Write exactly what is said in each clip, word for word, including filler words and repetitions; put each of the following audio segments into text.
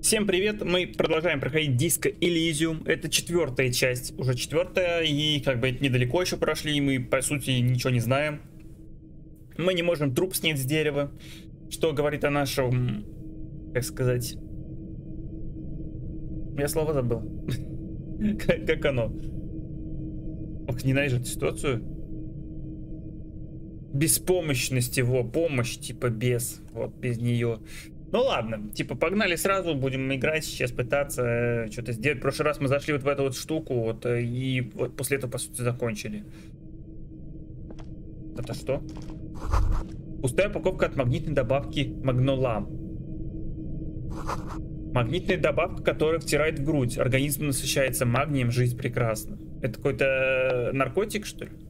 Всем привет, мы продолжаем проходить Disco Elysium. Это четвертая часть, уже четвертая, и как бы недалеко еще прошли, и мы по сути ничего не знаем. Мы не можем труп снять с дерева, что говорит о нашем, как сказать, я слово забыл. Как оно? Ох, ненавижу эту ситуацию. Беспомощность его, помощь типа без, вот без нее. Ну ладно, типа погнали сразу, будем играть сейчас, пытаться э, что-то сделать. В прошлый раз мы зашли вот в эту вот штуку, вот, э, и вот после этого, по сути, закончили. Это что? Пустая упаковка от магнитной добавки Магнолам. Магнитная добавка, которая втирает в грудь. Организм насыщается магнием, жизнь прекрасна. Это какой-то наркотик, что ли?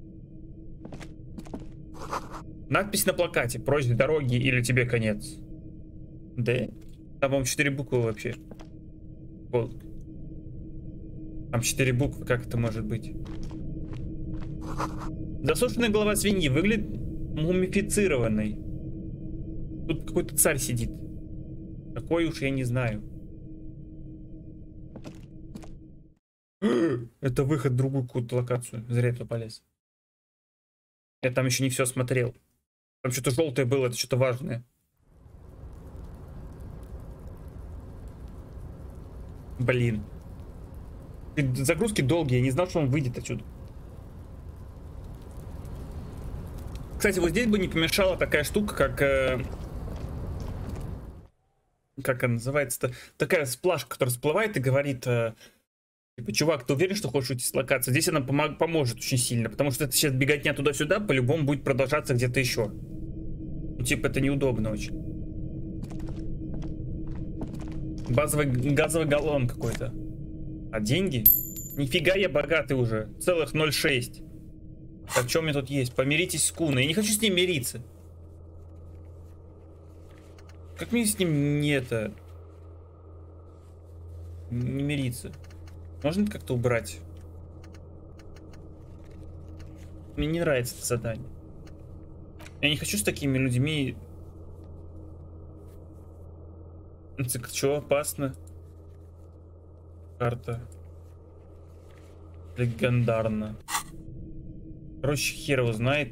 Надпись на плакате: прочь дороги или тебе конец. Да? Там, по-моему, четыре буквы вообще. Вот. Там четыре буквы, как это может быть? Засушенная голова свиньи выглядит мумифицированной. Тут какой-то царь сидит. Какой уж я не знаю. Это выход в другую какую-то локацию. Зря я туда полез. Я там еще не все смотрел. Там что-то желтое было, это что-то важное. Блин. Загрузки долгие, я не знал, что он выйдет отсюда. Кстати, вот здесь бы не помешала такая штука, как... Э... Как она называется-то? Такая сплашка, которая всплывает и говорит... Э... Типа, чувак, ты уверен, что хочешь уйти с локации? Здесь она помог... поможет очень сильно, потому что это сейчас беготня туда-сюда, по-любому будет продолжаться где-то еще. Ну, типа, это неудобно очень. Базовый газовый галлон какой-то. А деньги? Нифига я богатый уже. Целых ноль шесть. Так, что у меня тут есть? Помиритесь с Куной. Я не хочу с ним мириться. Как мне с ним не это... Не мириться? Можно это как-то убрать? Мне не нравится это задание. Я не хочу с такими людьми... Так, что опасно? Карта. Легендарно. Короче, хер его знает.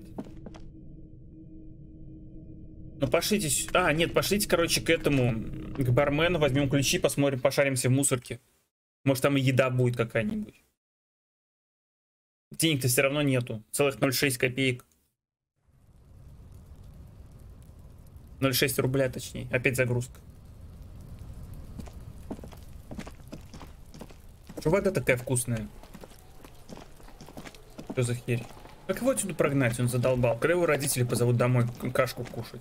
Ну пошлите... А, нет, пошлите, короче, к этому, к бармену, возьмем ключи, посмотрим, пошаримся в мусорке. Может, там и еда будет какая-нибудь. Денег-то все равно нету. Целых ноль шесть копеек. ноль шесть рубля, точнее. Опять загрузка. Что вода такая вкусная? Что за херь? Как его отсюда прогнать? Он задолбал. Когда его родители позовут домой кашку кушать?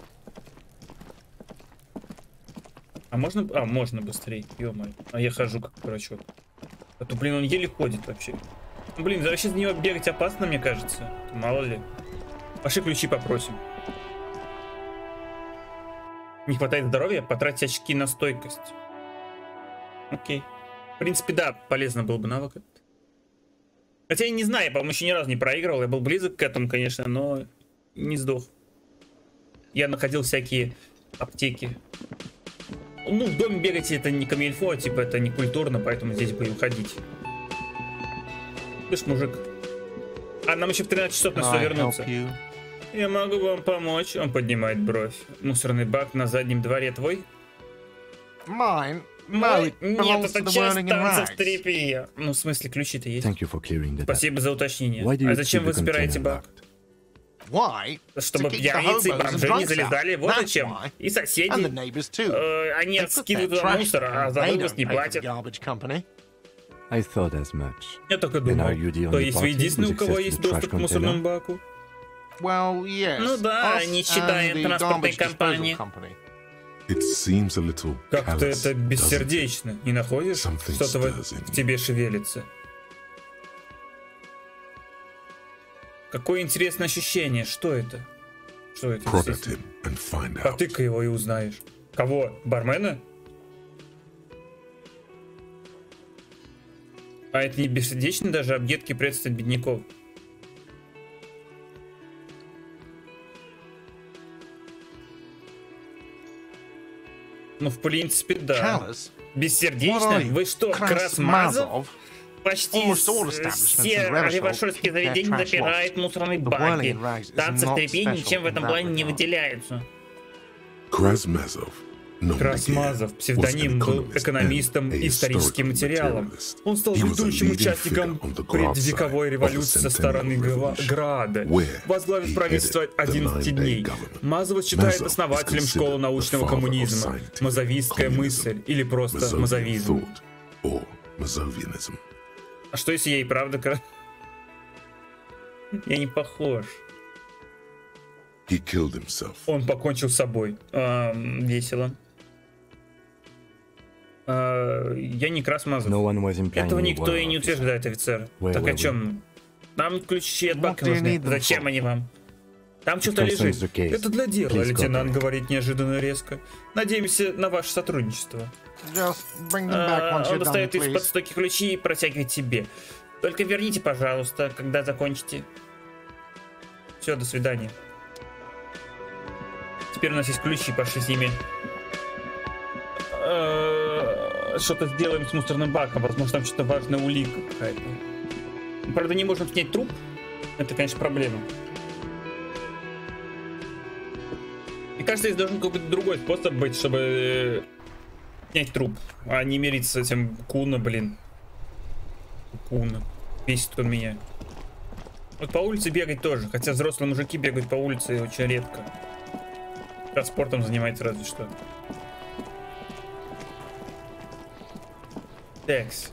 А можно... А, можно быстрее. Ё-моё. А я хожу как дурачок. А то, блин, он еле ходит вообще. Ну, блин, вообще за него бегать опасно, мне кажется. Мало ли. Пошли ключи попросим. Не хватает здоровья? Потратить очки на стойкость. Окей. В принципе, да, полезно было бы навык. Хотя я не знаю, я, по-моему, еще ни разу не проигрывал. Я был близок к этому, конечно, но не сдох. Я находил всякие аптеки. Ну, в доме бегать это не камильфо, типа это не культурно, поэтому здесь бы и уходить. Ты ж мужик. А нам еще в тринадцать часов на все вернуться. Я могу вам помочь. Он поднимает бровь. Мусорный бак на заднем дворе твой? Mine? Мой? Нет, это часть танцев стрипи. Ну, в смысле, ключи-то есть. Спасибо за уточнение. А зачем вы запираете бак? Чтобы пьяницы и бомжи не залезали, вот зачем. И соседи. Э, они скидывают туда мусор, а за вывоз не платят. Я только думал, то есть вы единственный, у кого есть доступ к мусорному баку? Ну да, не считая транспортной компании. Как-то это бессердечно, не находишь? Что-то в, в тебе шевелится. Какое интересное ощущение, что это? Что это? Потыкай его и узнаешь. Кого? Бармена? А это не бессердечно даже объедки приветствовать бедняков? Ну, в принципе, да. Callous? Бессердечно? Вы что, Красмазов? Krasmazov? Почти Almost all с- establishments все in Revachol ревашольские keep their заведения trash запирают locked. мусорные The баки. whirling in rags is Танцы в not тряпе special ничем в этом in that плане не regard. выделяются. Krasmazov, known Красмазов, again, was an псевдоним, был economist экономистом and и a историческим historical материалом. materialist. Он стал He was a ведущим leading участником figure on the Grad предвековой side of the революции со стороны Centennial Гва- Revolution, Града, where возглавив he правительство headed the одиннадцати nine-day дней. government. Мазова считает Mazov основателем is школы considered научного the father of коммунизма, scientific мазовистская communism, мысль или просто Mazovian мазовизм. thought, or Mazovianism. А что если я и правда... кра- Я не похож. He killed himself. Он покончил с собой. Эм, весело. Э, я не Красмазов. No one was implying Этого you никто were, и не officer. утверждает, офицер. Where Так were о we? чем? Нам ключи от What бака do you нужны. need them Зачем for? они вам? Там что-то concerns лежит. the case. Это для дела, Please лейтенант cooperate. говорит неожиданно резко. Надеемся на ваше сотрудничество. Just bring them back А, once Он you're done, достает из-под please. стойки ключи и протягивает тебе. Только верните, пожалуйста, когда закончите. Все, до свидания. Теперь у нас есть ключи, пошли с ними. Э, Что-то сделаем с мусорным баком. Возможно, там что-то важная улика какая-то. Правда, не можем снять труп. Это, конечно, проблема. Мне кажется, здесь должен какой-то другой способ быть, чтобы снять труп, а не мириться с этим Куна, блин. Куна. Бесит он меня. Вот по улице бегать тоже, хотя взрослые мужики бегают по улице очень редко. Да, спортом занимается разве что. Такс.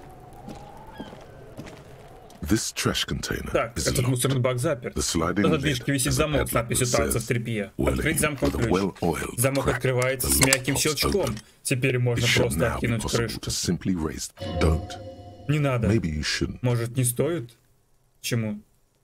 This trash container Так, is этот locked. мусорный бак заперт. The sliding На lid задвижке висит has a замок с padlock надписью that «Танцы в says, тряпье». "Welling Открыть замком with a ключ. well-oiled Замок crack. открывается The с lock мягким pops щелчком. open. Теперь It можно should просто now be откинуть possible крышку. to simply raise. Don't. Не надо. Maybe you shouldn't. Может, не стоит? Чему?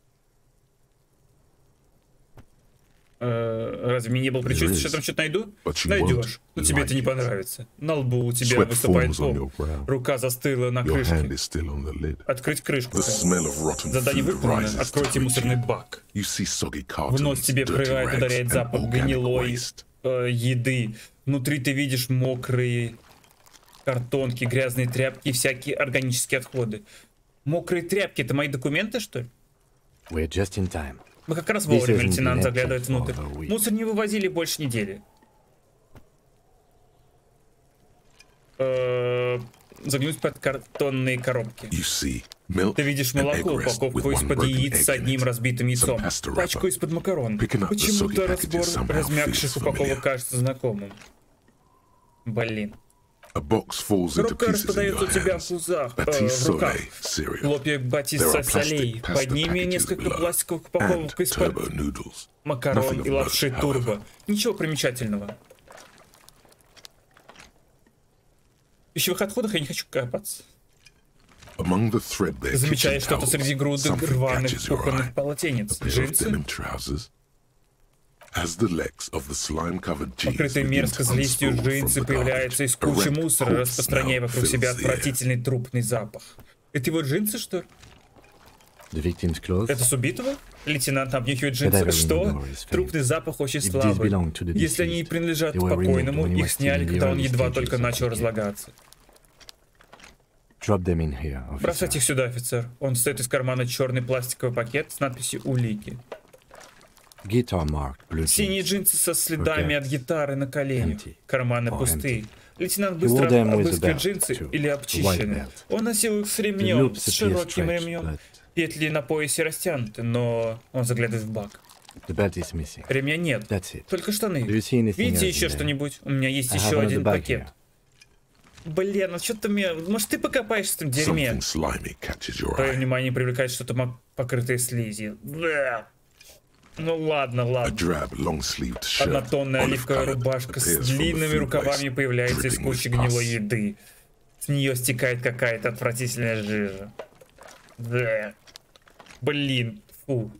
Э, Разве мне не было предчувствия, что я там что-то найду? But you Найдешь. Но won't тебе это не like it. понравится. На лбу у тебя Sweat выступает forms on пот. your brow. Рука застыла на Your hand крышке. is still on the lid. Открыть крышку. The smell of rotten Задание food выполнено. rises to Откройте greet мусорный you. бак. You see soggy В нос cartons, тебе dirty прорывает, rags, ударяет and запах organic гнилой waste. э, еды. Внутри ты видишь мокрые картонки, грязные тряпки и всякие органические отходы. Мокрые тряпки — это мои документы, что ли? We're just in time. Мы как раз This вовремя, isn't лейтенант been заглядывает emptied внутрь. for a week. Мусор не вывозили больше недели. Э, Заглянуть под картонные коробки. You see milk, Ты видишь an молоко, egg rest with упаковку one из-под broken яиц egg с in одним it. разбитым яйцом, Some pasta wrapper. пачку из-под макарон. Picking up the Почему-то soggy разбор packages somehow размягших feels упаковок familiar. кажется знакомым. Блин. A box falls into Коробка pieces in распадается у your тебя в hands. пузах, э, Batiste в руках. Soleil cereal. Хлопья There батиста are солей. plastic pasta Под ними packages несколько below. пластиковых And упаковок из-под turbo noodles. макарон Nothing и of лапши note, турбо. Ничего примечательного. В пищевых отходах я не хочу копаться. Among the threadbare Ты замечаешь kitchen что-то среди towels, груды something рваных catches your кухонных eye. полотенец. A pair of Джинсы, denim trousers. As the legs of the slime-covered jeans покрытые begin мерзко to слизью unspool джинсы, from the появляются из garbage, a кучи rank, мусора, cold распространяя smell вокруг себя fills the air. отвратительный трупный запах. Это его джинсы, что ли? The victim's clothes. Это с убитого? Лейтенант обнюхивает But I джинсы. remember Что? his face. Трупный запах очень If these слабый. belong to the Если они deceased, принадлежат they were removed покойному, when he их was сняли, still in the когда он early едва stages только of начал decay. разлагаться. Drop them in here, officer. Бросайте их сюда, офицер. Он достает из кармана черный пластиковый пакет с надписью «Улики». Guitar marked blue Синие jeans. джинсы со следами Okay. от гитары на коленях. Empty. Карманы Oh, пустые. empty. Лейтенант He wore быстро them with a обыскивает belt, джинсы too. или A white обчищены. belt. Он носил их с The ремнем, loops с appear широким stretched, ремнем. but Петли на поясе растянуты, но он заглядывает в бак. the belt is missing. Ремня нет, That's it. только штаны. Do you see anything Видите else еще in there? что-нибудь? У меня есть I have еще another один bag пакет. here. Блин, ну что-то мне... Может, ты покопаешься в этом дерьме? Something slimy catches your Твое eye. внимание привлекает что-то мок- покрытое слизью. Бля. Ну ладно, A ладно. drab, long-sleeved shirt, Однотонная оливковая olive-colored, рубашка с appears from the длинными food рукавами waste, появляется из dripping кучи with гнилой pus. еды. С нее стекает какая-то отвратительная жижа. Да. Блин, фу.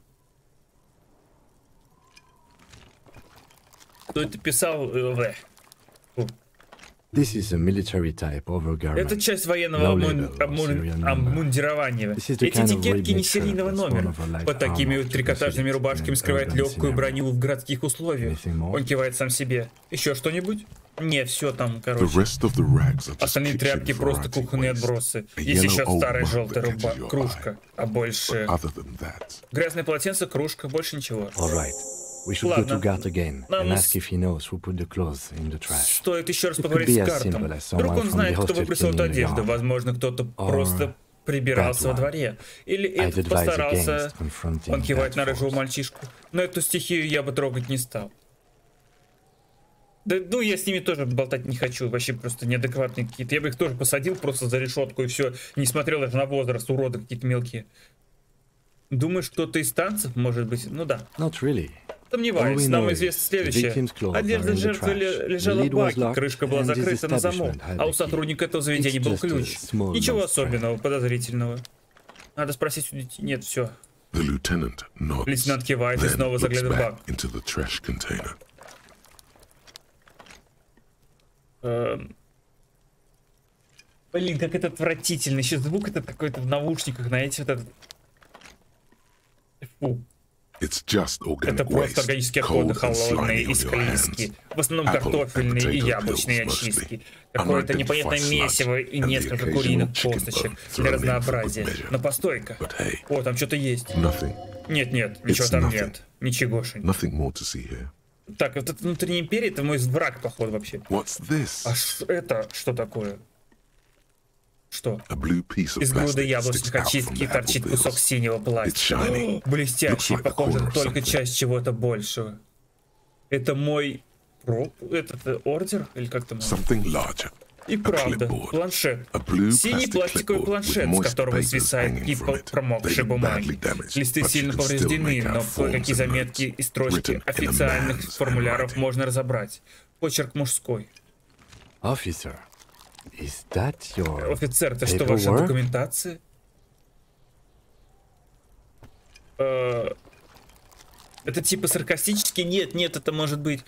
Кто это писал? Э, вэ. Фу. This is a military type overgarment. Это часть военного No обмун- label or обмун- serial number. обмундирования. This is the Эти kind of этикетки red не shirt серийного that's номера. worn over light Под такими armor вот to трикотажными conceal it рубашками in an скрывает urban легкую scenario. броню в городских условиях. Anything more? Он кивает сам себе. Еще что-нибудь? Не, все там, The короче. rest of the rags are just Остальные kitchen тряпки просто variety кухонные waste. отбросы. A Есть еще yellow old старая mug желтая that руба- catches your кружка. А больше... Other than that, Грязное полотенце, кружка, больше ничего. All right. We should Ладно. go to Gart again Нам and с- ask if he knows who put the clothes in the trash. Стоит еще раз It could поговорить be с as Гартом. simple as Вдруг someone он from знает, the кто hostel выбросил эту cleaning the одежду. yard. Возможно, кто-то Or просто прибирался во that one. дворе. Или I'd этот advise постарался... against confronting Он кивает that на рыжего force. мальчишку. Но эту стихию я бы трогать не стал. Да, ну, я с ними тоже болтать не хочу. Вообще просто неадекватные какие-то. Я бы их тоже посадил просто за решетку и все. Не смотрел даже на возраст. Уроды какие-то мелкие. Думаешь, кто-то из танцев, может быть? Ну да. Not really. Сомневаюсь. All we Нам know известно is следующее. the victim's clothes Одежда are in the жертвы trash. ле- лежала The в lid was баке, locked, крышка была and this закрыта на замок, establishment had а у the key. сотрудника этого заведения It's был just a ключ. small Ничего lost особенного, подозрительного. Надо спросить у детей. Нет, все. the lieutenant nods, Лейтенант кивает и then снова looks заглядывает в back бак. into the trash container. Эм. Блин, как это отвратительно. Еще звук этот какой-то в наушниках, знаете, вот этот. Фу. It's just Это organic просто waste, органические отходы, cold and холодные slimy и on your склизкие. hands. В основном Apple and картофельные и potato яблочные peels очистки. mostly. Какое-то Unidentified непонятное sludge месиво и and the несколько occasional куриных chicken косточек bone для thrown in for разнообразия. good measure. Но постой-ка. But hey, О, там что-то есть. nothing, Нет, нет, ничего It's там nothing. нет. Ничегошеньки. nothing more to see here. Так, вот этот внутренний империя, это мой враг, походу, вообще. What's this? А ш- это что такое? Что? A blue piece of Из груды plastic яблочных sticks out from очистки the торчит apple кусок peels. синего It's пластика. shiny. О, блестящий, Looks like the похоже, corner of только something. часть чего-то большего. Это мой проб, этот э, ордер, или как там? Something larger. И A правда, clipboard. планшет. A blue Синий plastic пластиковый clipboard планшет, with с moist которого papers свисает hanging кипа from it. промокшей They've бумаги. badly damaged, Листы but you сильно can still повреждены, make но out forms кое-какие and заметки notes и строчки written in a официальных man's формуляров handwriting. можно разобрать. Почерк мужской. Officer, is that your Офицер, это что, ваша paperwork? документация? Э, Это типа саркастически? Нет, нет, это может быть...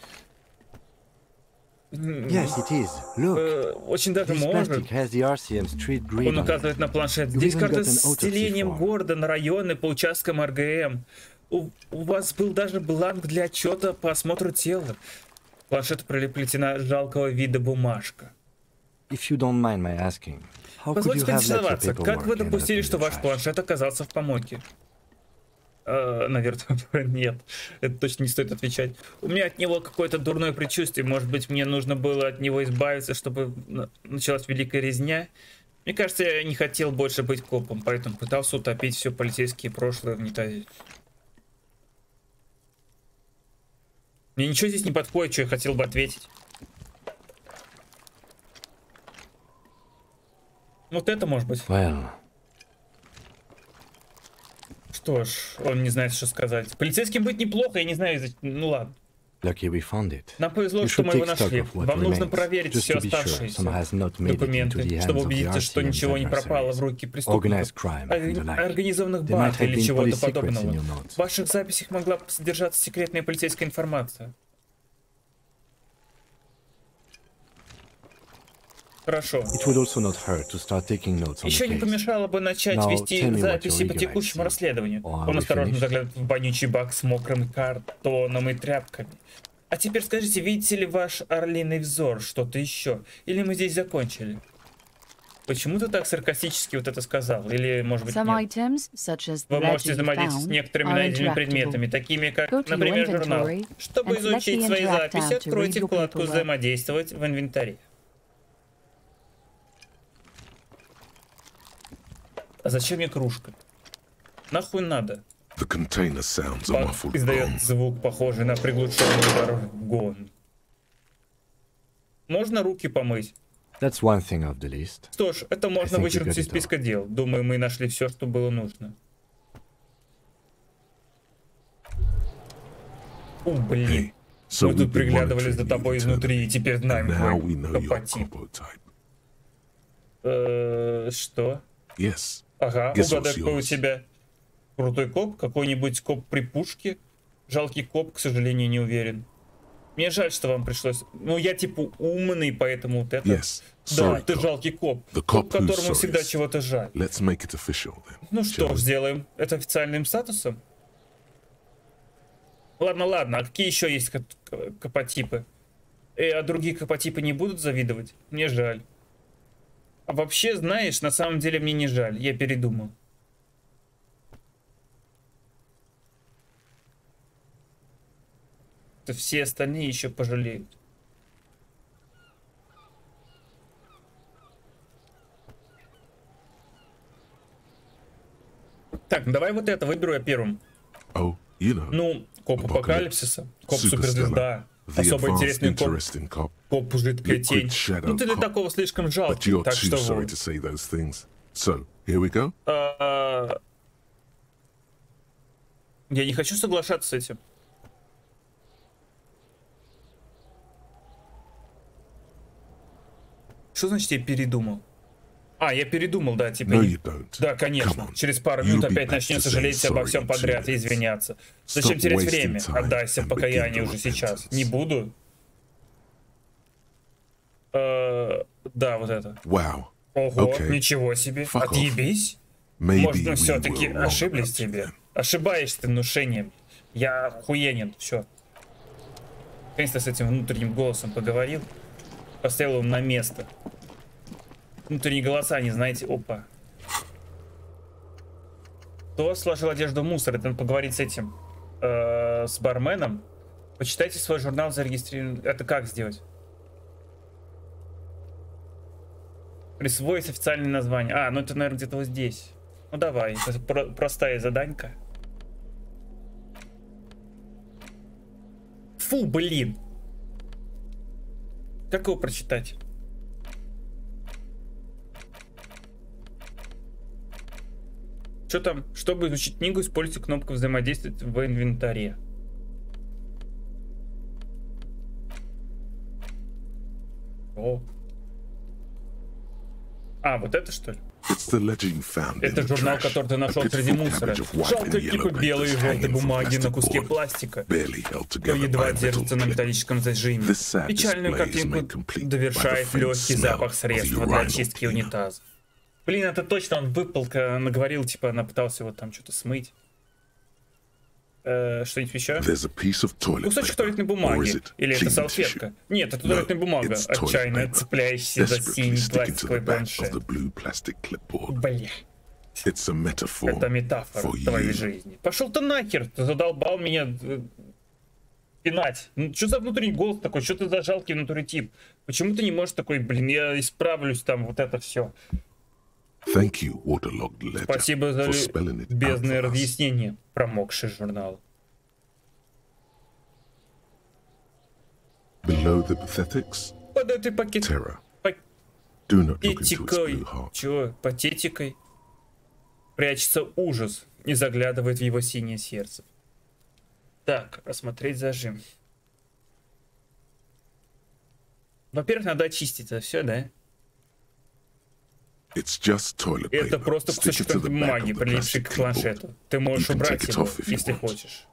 М, Yes, it is. Look, э, Очень даже this может. plastic has the R C M street grid Он on it. указывает на планшет. You Здесь even карта got an с autopsy делением form. города на районы по участкам эр гэ эм. У, у вас был даже бланк для отчета по осмотру тела. К планшету прилеплена жалкого вида бумажка. If you don't mind my asking, how could Позвольте you have let your поинтересоваться, как вы paperwork end up допустили, in что the ваш trash? планшет оказался в помойке? Э, наверное, нет. Это точно не стоит отвечать. У меня от него какое-то дурное предчувствие. Может быть, мне нужно было от него избавиться, чтобы на- началась великая резня? Мне кажется, я не хотел больше быть копом, поэтому пытался утопить все полицейские прошлое в унитазе. Мне ничего здесь не подходит, что я хотел бы ответить. Вот это может быть. Well, Что ж, он не знает, что сказать. Полицейским быть неплохо, я не знаю, из-за- ну ладно. lucky we found it. Нам повезло, You что should мы его take stock нашли. of what Вам нужно remains, проверить just все to be sure some оставшиеся has not made it into документы, the чтобы hands of the убедиться, что R C M's ничего не пропало в adversaries. руки преступников, Organized crime and the like. организованных There might банд have или been чего-то police secrets in подобного. your notes. В ваших записях могла содержаться секретная полицейская информация. Хорошо. It would also not hurt to start taking notes on Еще the не case. помешало бы начать Now, вести tell me what записи your по legal текущему rights are. расследованию. Or are Он we осторожно finished? заглядывает в вонючий бак с мокрым картоном и тряпками. А теперь скажите, видите ли ваш орлиный взор, что-то еще? Или мы здесь закончили? Почему ты так саркастически вот это сказал? Или, может быть, Some нет? items, such as the Вы можете legend взаимодействовать с found, некоторыми are найденными interactable. предметами, такими как, Go to your например, журнал. inventory Чтобы and select изучить the свои Interact записи, tab to откройте read your вкладку paperwork. «Взаимодействовать» в инвентаре. А зачем мне кружка? Нахуй надо? The container sounds a Бак muffled издает gong. звук, похожий на приглушенный удар в гон. Можно руки помыть? That's one thing off the list. Что ж, это можно think we вычеркнуть got из it all. списка дел. Думаю, мы нашли все, что было нужно. О, блин. Hey, so Мы we've тут been приглядывались за monitoring you тобой изнутри, и теперь знаем Now we твой know your апатит. combo type. Э, Что? Yes, Ага, Guess угадай, what's какой у yours? тебя. Крутой коп? Какой-нибудь коп при пушке? Жалкий коп, к сожалению, не уверен. Мне жаль, что вам пришлось. Ну, я типа умный, поэтому вот это. Yes. Да, Sorry, ты cop. жалкий коп. The Коп, cop who's которому всегда sorriest. чего-то жаль. Let's make it official then. Ну что shall ж, we? сделаем это официальным статусом. Ладно, ладно, а какие еще есть ко- ко- копотипы? Э, а другие копотипы не будут завидовать? Мне жаль. А вообще, знаешь, на самом деле мне не жаль, я передумал. То все остальные еще пожалеют. Так, давай вот это выберу я первым. Oh, you know. Ну, коп апокалипсиса, коп Superstellar, суперзвезда, the особо advanced, интересный коп, interesting cop. коп жидкая Liquid тень. shadow Ну ты для cop. такого слишком But жалкий, you're так too что sorry вот. to say those things. So, here we go. А, Я не хочу соглашаться с этим. Что значит я передумал? А, я передумал, да, типа. No, не- you don't. Да, Come конечно. on. Через пару You'll минут be опять back начнется to say жалеть обо sorry всем in two подряд и minutes. извиняться. Stop Зачем терять wasting время? time Отдайся and покаянию begin the уже сейчас. repentance. Не буду. Э, Да, вот это. Wow. Ого, Okay. ничего себе. Fuck off. Отъебись. Maybe Может, мы we все-таки were wrong ошиблись about тебе. you then. Ошибаешься ты внушением. Я охуенен, все. Наконец-то с этим внутренним голосом поговорил. Поставил его на место. Внутренние голоса, не знаете, опа. Кто сложил одежду в мусор? Это надо поговорить с этим, э, с барменом. Почитайте свой журнал, зарегистрирован. Это как сделать? Присвоить официальное название. А, ну это, наверное, где-то вот здесь. Ну давай, это про- простая заданька. Фу, блин. Как его прочитать? Что там? Чтобы изучить книгу, используйте кнопку взаимодействовать в инвентаре. О. А, вот это что ли? It's the ledger you found in Это the журнал, trash. который ты A нашел pitiful среди мусора. cabbage of white Жалко and кипы yellow белой и papers желтой hanging from бумаги на plastic куске board, пластика, barely held together by едва a metal держится на clip. металлическом зажиме. This sad Печальную display is картинку made complete довершает by the faint легкий smell запах of средства для urinal очистки cleaner. унитаза. Блин, это точно он выпал, когда наговорил, типа, она пыталась его там что-то смыть. Э, что-нибудь еще? There's a piece of toilet Кусочек paper. туалетной Or is бумаги. it Или это cleaning салфетка? tissue? Нет, это No, туалетная бумага, it's toilet отчаянно paper, цепляющаяся за desperately синий sticking to пластиковый the back of планшет. the blue plastic clipboard. Бля, It's a metaphor это метафора for твоей you. жизни. Пошел ты нахер, ты задолбал меня э, пинать. Ну, что за внутренний голос такой, что ты за жалкий внутренний тип? Почему ты не можешь такой, блин, я исправлюсь там, вот это все. Thank you, waterlogged ledger, Спасибо за for spelling it out бездное for us. разъяснение, промокший журнал. Below the pathetics, Под этой пакет... terror. Do not look into its патетикой, blue heart. чего, патетикой прячется ужас и заглядывает в его синее сердце. Так, осмотреть зажим. Во-первых, надо очистить это все, да? It's just toilet paper. Это просто Stick кусочек it to the back бумаги, of the прилипший plastic к clipboard. планшету. Ты можешь You can убрать take it его, off if you если want. хочешь.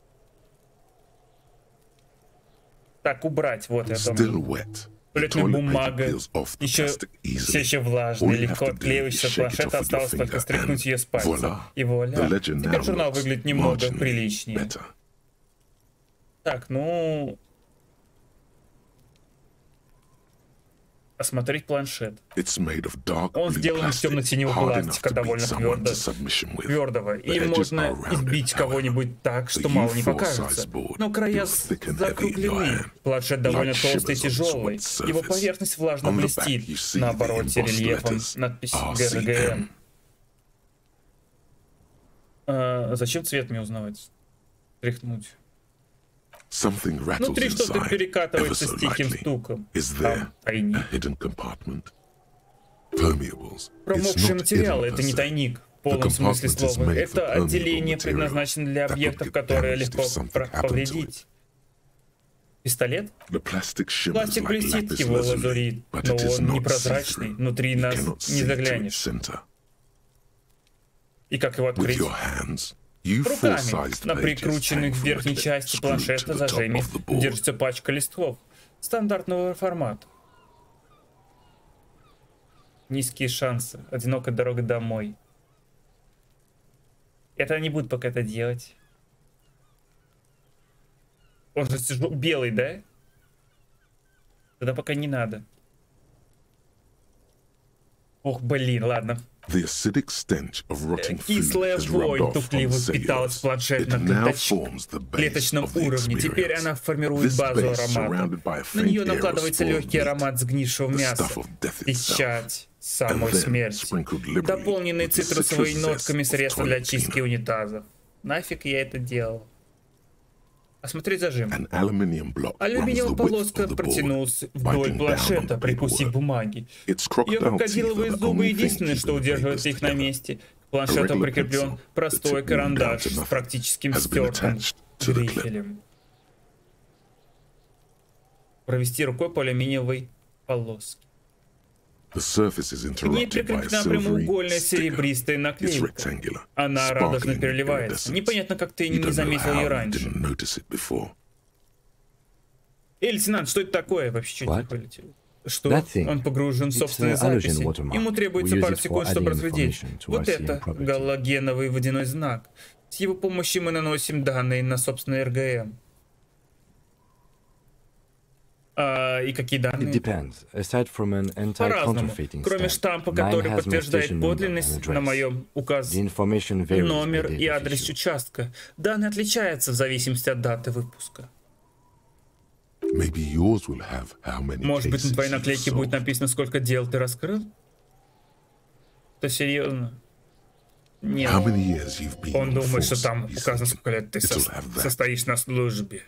Так, убрать, вот это. Still wet. The Туалетная toilet paper бумага, peels off the еще plastic все easily. еще All влажная, you легко have to do отклеивающаяся is от shake it планшета, off with your осталось только finger стряхнуть and ее с пальца. voila. И вуаля. The ledger Теперь now журнал looks выглядит немного marginally приличнее. better. Так, ну... Осмотреть планшет. It's made of dark Он blue сделан из plastic, темно-синего hard enough пластика, to beat довольно someone твердо, to submission with. твердого. The И edges можно are rounded, избить however. кого-нибудь так, что The мало не U four покажется. size board Но края feels thick and heavy in your закруглены. hand. Планшет довольно Light толстый и shivers on the тяжелый. sweat Его surface. поверхность влажно On the back блестит. you see На the обороте embossed рельефом letters надпись R Г Ж Г М. C M. А, зачем цвет мне узнавать? Тряхнуть. Something rattles Внутри что-то inside, ever перекатывается с so тихим lightly. стуком. Is Там there тайник. a hidden compartment? Permeables. It's Промокшие not материалы — hidden это per не se. тайник в полном смысле compartment is слова. made for Это permeable отделение material предназначено для that would объектов, get которые damaged легко if something про- happened to повредить. Пистолет? The plastic shimmers Пластик like блестит, lapis его lazuli, лазурит, but но it is он not непрозрачный, see-through. внутри You нас cannot не see to its заглянешь. center. И как его With открыть? your hands, You Руками full-sized на pages прикрученных hang в from the верхней clip, части screwed to планшета the top зажиме of the board. держится пачка листков стандартного формата. Низкие шансы. Одинокая дорога домой. Это не буду пока это делать. Он же сижу- белый, да? Тогда пока не надо. Ох, блин, ладно. The acidic stench of rotting food Кислая has rubbed вонь off on тухливо the впиталась в cellulose. планшет It на now клеточ- forms the base клеточном of the уровне. Теперь experience. она формирует This базу base, аромата. surrounded by a На нее faint air of накладывается spoiled легкий meat, аромат сгнившего the мяса. stuff of death itself, Печать самой and then смерти. sprinkled liberally Дополненные with the цитрусовые citrus нотками zest of средства для toilet чистки cleaner. унитазов. Нафиг я это делал? Осмотреть зажим. An aluminium block runs the Алюминиевая width полоска of the board, протянулась вдоль biting down планшета, on the прикусив paperwork. бумаги. Its Ее crocodile teeth крокодиловые are the зубы only thing единственное, что keeping the удерживает papers их на together. месте. К A планшету regular прикреплен pencil простой that's worn down карандаш to с nothing практическим has been стертым attached to the clip. грифелем. Провести рукой по алюминиевой полоске. The surface is К ней interrupted by a прикреплена silvery прямоугольная sticker. серебристая It's наклейка. rectangular, Она радостно sparkling in переливается. iridescence. Непонятно, как ты You не don't know заметил how ее you раньше. didn't notice it before. Эй, лейтенант, что это такое? Вообще чуть не What? вылетело. Что? That thing. Он погружен в It's собственные a halogen записи. watermark. Ему требуется We use пару it for секунд, чтобы adding разглядеть. information to Вот R C M это property. галогеновый водяной знак. С его помощью мы наносим данные на собственный эр гэ эм. А, и какие It данные? depends. Aside from an По-разному. anti-counterfeiting Кроме stamp, штампа, mine который has my подтверждает station number подлинность, and на address. моем указ The information varies by номер date и of адрес issue. участка. Данные отличаются в зависимости от даты выпуска. Maybe yours will have how many Может быть, на cases твоей you've наклейке будет solved. написано, сколько дел ты раскрыл? Это серьезно? Нет. How many years you've been Он on думает, force, что там he's указано, thinking. сколько лет ты It'll со- have that. состоишь на службе.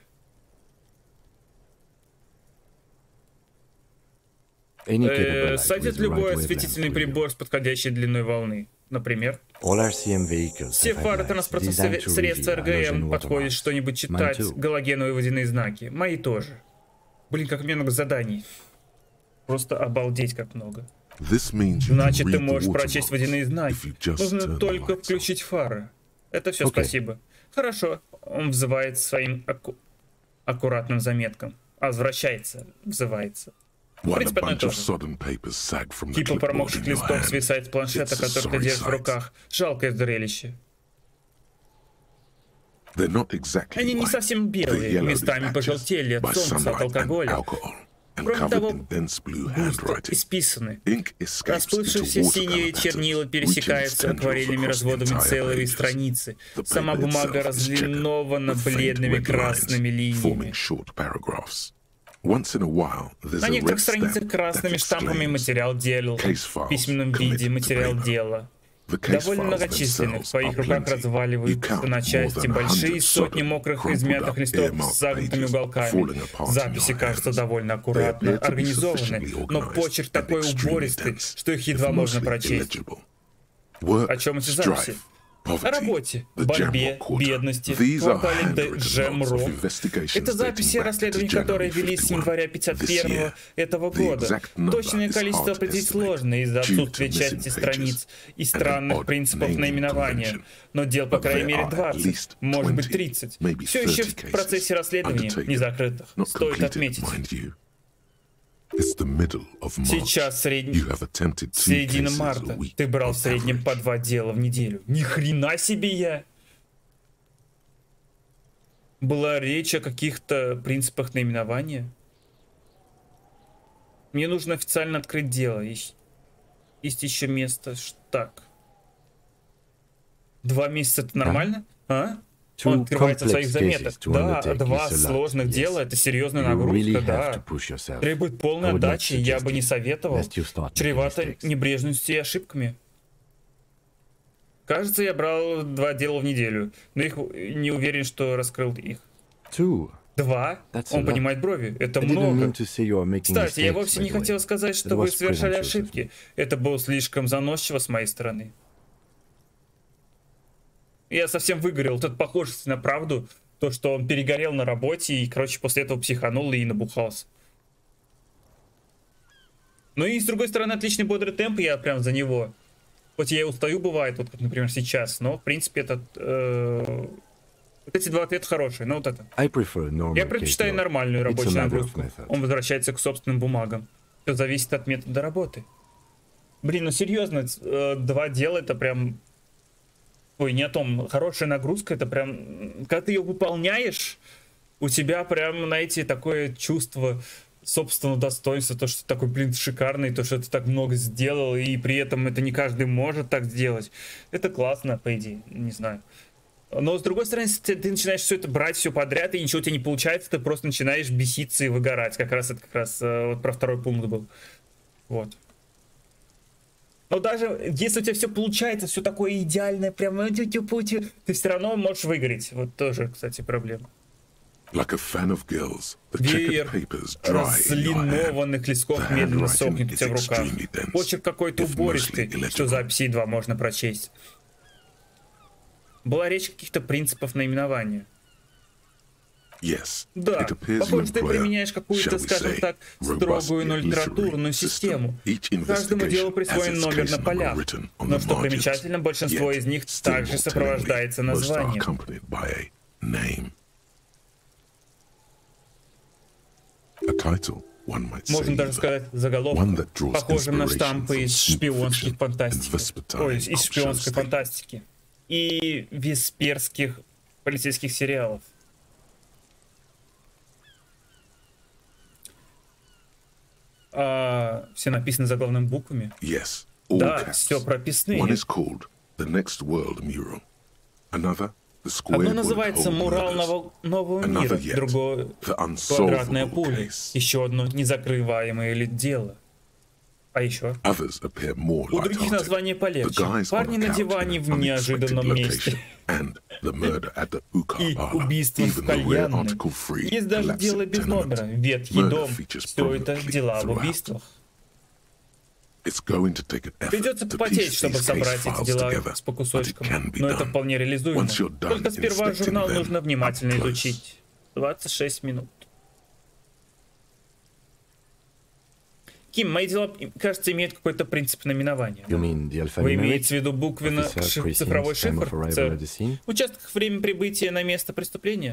Any capable Э, light Сойдет with the любой right осветительный wavelength will do. прибор с подходящей длиной волны. Например, All R C M vehicles все have фары headlights транспортных designed сре- to средств reveal эр гэ эм halogen подходит watermarks. что-нибудь читать, Mine too. галогеновые водяные знаки. Мои тоже. Блин, как мне много заданий. Просто обалдеть как много. This means you can Значит, ты read the можешь прочесть watermarks водяные знаки. if you just turn Нужно the только lights on. включить фары. Это все, Окей. спасибо. Хорошо. Он взывает своим аку- аккуратным заметкам. А возвращается, взывается. While a принципе, одно и bunch то of же. sodden papers sag from the Типа clipboard промокших in your листов hand. свисает с планшета, It's a который ты sorry держишь в sight. руках. Жалкое зрелище. They're not exactly Они не white. совсем They're белые, yellowed in местами patches пожелтели от by солнца, от sunlight and алкоголя. alcohol, and Кроме covered того, in dense blue густо handwriting. исписаны. Ink escapes into Расплывшиеся синие watercolor чернила patterns, пересекаются reaching акварельными tendrils across the разводами entire целой pages. страницы. The Сама paper бумага itself is разлинована checkered with faint бледными red красными lines, линиями. forming short paragraphs. Once in a while, there's На a некоторых red страницах stamp красными that штампами exclaims, материал дел, "Case files в письменном commit виде to материал paper." дела. The case Довольно files многочисленны, в themselves своих are руках plenty. You разваливаются count на more части than a большие hundred сотни sodden, мокрых crumpled измятых up, листов earmarked с загнутыми pages уголками. falling apart in Записи your кажутся hands. довольно They аккуратно, appear to be организованы, sufficiently но organized почерк and такой extremely убористый, dense, что их if едва можно mostly прочесть. illegible. Work, О чем эти strife, записи? О poverty, работе, the борьбе, Jamrock Quarter. бедности, These are квартале handwritten Джем notes of Рок. investigations Это записи dating back to расследований, которые January велись с fifty-one января пятьдесят this первого year. этого The года. exact number Точное is количество hard to определить estimate сложно из-за due to отсутствия missing части pages страниц и and an странных odd принципов naming наименования. convention. Но дел, по But крайней there мере, are at двадцать, least может быть twenty, тридцать. maybe Все еще thirty в процессе cases расследования, undertaken, не закрытых. not Стоит completed, отметить. mind you. It's the middle of March. Сейчас средний... You have attempted two Середина cases a марта. week Ты брал on в среднем по average. два дела в неделю. Ни хрена себе я! Была речь о каких-то принципах наименования. Мне нужно официально открыть дело. Есть, есть еще место. Ш- Так. Два месяца это нормально? А? Two Он открывается в своих complex заметок. cases to Да, undertake два is a lot, сложных yes. дела — это серьезная You нагрузка, really have да. to push yourself. Требует полной I would not отдачи, я suggest бы не it, советовал. lest you start making Чревато mistakes. небрежностью и ошибками. Кажется, я брал два дела в неделю, но их не уверен, что раскрыл их. Two. Два? That's Он a lot. поднимает брови. Это I didn't mean много. to say you are making Кстати, я mistakes, вовсе by не the way. хотел сказать, что It вы was совершали presumptuous of ошибки. Это было слишком заносчиво с моей стороны. Я совсем выгорел. Вот это похоже на правду. То, что он перегорел на работе и, короче, после этого психанул и набухался. Ну и, с другой стороны, отличный бодрый темп, я прям за него. Хоть я и устаю, бывает, вот как, например, сейчас, но, в принципе, этот... Э, вот эти два ответа хорошие, но вот это. I prefer normal Я предпочитаю caseload. нормальную It's a рабочую matter of нагрузку. method. Он возвращается к собственным бумагам. Все зависит от метода работы. Блин, ну серьезно, э, два дела это прям... Ой, не о том. Хорошая нагрузка, это прям... Когда ты ее выполняешь, у тебя прям, знаете, такое чувство собственного достоинства, то, что ты такой, блин, шикарный, то, что ты так много сделал, и при этом это не каждый может так сделать. Это классно, по идее, не знаю. Но, с другой стороны, если ты, ты начинаешь все это брать, все подряд, и ничего у тебя не получается, ты просто начинаешь беситься и выгорать. Как раз это как раз э, вот про второй пункт был. Вот. Но даже если у тебя все получается, все такое идеальное, прям ты все равно можешь выгореть. Вот тоже, кстати, проблема. Like a fan of gills, the Веер checkered papers dry in your hand. разлинованных листков The медленно handwriting сохнет у is тебя в руках. extremely dense, Почерк какой-то if убористый, mostly что illegible. записи едва можно прочесть. Была речь о каких-то принципах наименования. Yes, Да, it appears an похоже, ты employer, применяешь какую-то, shall we скажем say, так, robust строгую, но yet литературную literary систему. system. Each Каждому делу investigation присвоен has its номер case на number полях. written on Но the что margins, примечательно, большинство yet из них still также more сопровождается tellingly, most are названием. accompanied by a name. A title, one might say, Можно даже either. сказать One заголовком, that draws похожим на inspiration штампы from из snoop шпионских fiction фантастики. and Vespertine Ой, из cop шпионской shows фантастики. И весперских полицейских сериалов. А, все написано заглавными буквами. Yes, all Да, caps. все прописные. One is called The Next World Mural. Another, The Square Одно Bullet называется Hole «Мурал Murders. нового, нового Another мира», yet, другое The «Квадратная Unsolvable пуля», Case. еще одно «Незакрываемое ли дело». А еще? Others appear more У других light-hearted. названия The полегче. guys on «Парни a на couch диване in в an неожиданном unexpected месте». location, and the murder at the hookah И parlor. убийство в Even the rare кальянной. article-free Есть даже collapsing дело без tenement. номера, ветхий Murder дом. features Все это prominently дела об throughout. убийствах. It's going to take an effort Придется to попотеть, piece чтобы these case собрать эти files дела together, по but it кусочкам. can be Но это done. вполне реализуемо. Once you're done Только сперва inspecting журнал them нужно up внимательно close. изучить. двадцать шесть минут. Ким, мои дела, кажется, имеют какой-то принцип наименования. You mean the Вы alphanumeric? имеете в виду буквенно Officer шиф- Christian's цифровой time of шифр? arrival Ц- at the scene? В участках время прибытия на место преступления?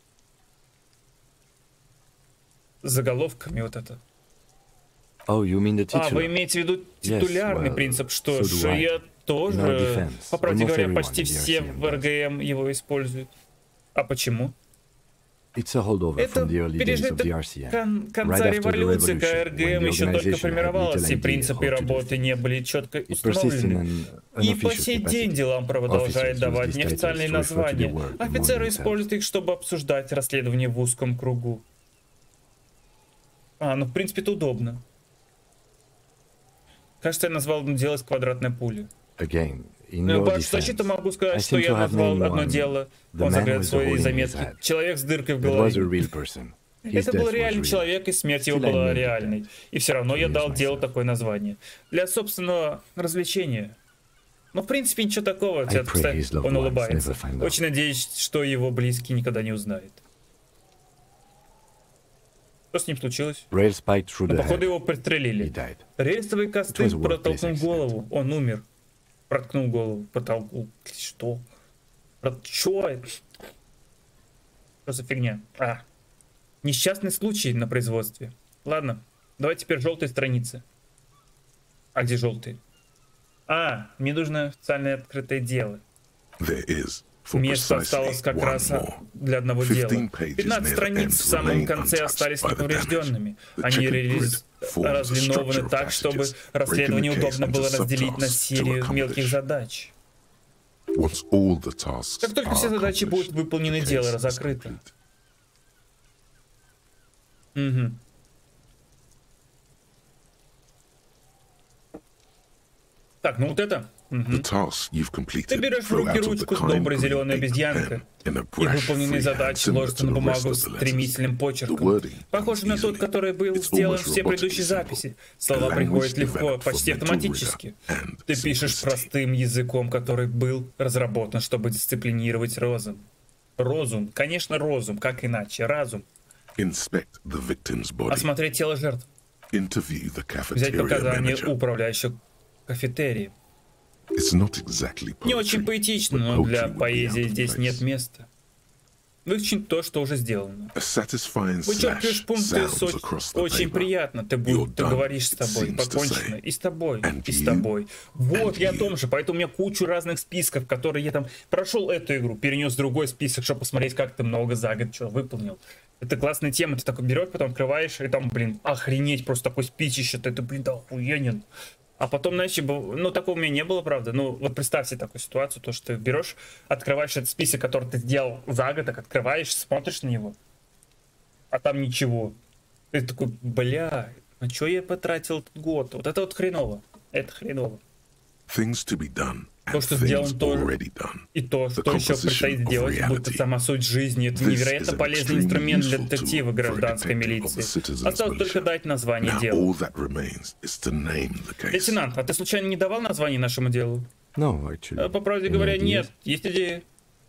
Заголовками вот это. Oh, you mean the А, вы titular? имеете в виду Yes, титулярный well, принцип? Что so ж, do I. я No тоже, defense. по правде Almost говоря, everyone почти in the все R C M в эр гэ эм его используют. А почему? It's a holdover Это from the early days of the R C пережиток M. кон- конца Right after the революции, когда revolution, эр гэ when эм the еще только organization had формировалась, little и idea принципы how to do работы things. не были четко It persisted in установлены. an И по unofficial сей день capacity. делам продолжает Officers давать use these неофициальные titles to refer to their названия. work among Офицеры themselves. используют их, чтобы обсуждать расследование в узком кругу. А, ну в принципе это удобно. Кажется, я назвал одно дело с квадратной пулей. Again, in Ну, your по defense, защиту могу I сказать, что seem я to have назвал named одно one. дело. The Он man заглядывает with a свои hole in his заметки. head. Человек с дыркой в That was a голове. real person. His Это death был was реальный real. человек, и смерть его Still I была named it реальной. И все равно я Please дал делу myself. такое название. Для собственного развлечения. Ну, в принципе, ничего такого. I Тебя, pray кстати, his loved он ones улыбается. never find out. Очень надеюсь, что его близкий никогда не узнает. Что с ним случилось? Rail spiked through Ну, the походу, head. его He пристрелили. died. Рельсовый костыль It was a протолкнул workplace голову. Он умер. Проткнул голову. Протолкнул. Что? Про... Чё это? Что за фигня? А. Несчастный случай на производстве. Ладно. Давай теперь желтые страницы. А где желтые? А, мне нужно официальное открытое дело. There is, for Место precisely осталось как one раз more. для одного дела. fifteen pages пятнадцать near the страниц end в самом remain конце untouched остались by the неповрежденными. damage. The Они checkered рез- grid forms the разлинованы structure of так, чтобы passages, расследование breaking the case удобно into было разделить на subtasks to серию accomplish. мелких задач. Once all the tasks Как только are все задачи будут accomplished, выполнены, the дело case is разокрыто. complete. Угу. Так, ну вот это. Мгм. The tasks you've Ты completed берешь в grow руки out of the ручку с kind доброй green зеленой ink обезьянкой. pen in a И brash выполненные freehand задачи similar ложатся to на the rest бумагу of с the letters. стремительным The почерком. wording Похоже на comes тот, easily. который был It's сделан almost все предыдущие robotically записи. simple. Слова A приходят language легко, developed почти for mental автоматически. rigor and Ты пишешь simplicity. простым языком, который был разработан, чтобы дисциплинировать розум. Розум, конечно, розум, как иначе, разум. Inspect the victim's body. Осмотреть тело жертв. Interview the Взять cafeteria показания manager. управляющего кафетерием. It's not exactly Не очень poetry, поэтично, but но для poetry would be поэзии out of здесь place. нет места. Вычтить то, что уже сделано. A satisfying Вычеркиваешь slash пункты sounds суть. across the Очень paper. приятно. Ты, You're будь, ты done, говоришь с it тобой. seems to Покончено. say. И с тобой. And И с you, тобой. Вот, and я о you. том же. Поэтому у меня кучу разных списков, которые я там прошел эту игру, перенес в другой список, чтобы посмотреть, как ты много за год что выполнил. Это классная тема. Ты такой берешь, потом открываешь, и там, блин, охренеть, просто такой спичище. Ты, ты блин, да охуенен. А потом, знаешь, ну, такого у меня не было, правда. Ну, вот представь себе такую ситуацию, то, что ты берешь, открываешь этот список, который ты сделал за год, так открываешь, смотришь на него, а там ничего. Ты такой, бля, на что я потратил этот год? Вот это вот хреново. Это хреново. Things to be done То, and что things сделано тоже. already done. И то, The что еще composition предстоит of сделать, будто reality. сама суть жизни. Это This невероятно is an полезный extremely инструмент для useful детектива tool for a гражданской detective of the милиции. citizen's Осталось только militia. дать название Now делу. all that remains is to name the case. Лейтенант, а ты случайно не давал название нашему делу? No, actually. Э, По правде Any говоря, ideas? нет. Есть идея.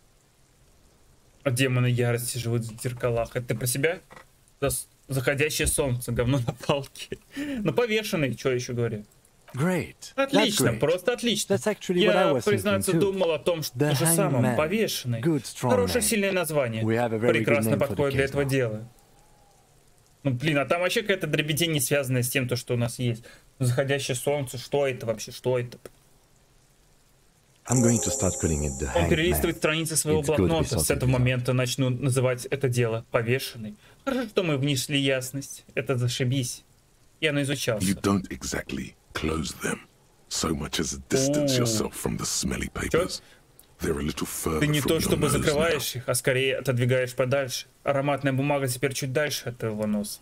А демоны ярости живут в зеркалах. Это ты про себя? Зас- Заходящее солнце, говно на палке. Ну, повешенный, что еще говорю. Great. That's Отлично, great. просто отлично. That's actually what I Я, was признаться, thinking too. думал о том, что The то же самом. Hangman. Повешенный. Good, strong Хорошее, name. сильное название. We have a very good Прекрасно name for the подходит для case этого now. дела. Ну, блин, а там вообще какая-то дребедень, не связанная с тем, то, что у нас есть. Заходящее солнце, что это вообще, что это? I'm going to start calling it the Он Hangman. перелистывает страницы своего It's good блокнота. С result этого result. момента начну называть это дело повешенный. Хорошо, что мы внесли ясность. Это зашибись. Я наизучался. You don't exactly close them so much as distance Ooh. yourself from the smelly papers. They're a little further Ты не from то your чтобы nose закрываешь их, а скорее отодвигаешь подальше. Ароматная бумага теперь чуть дальше от твоего носа.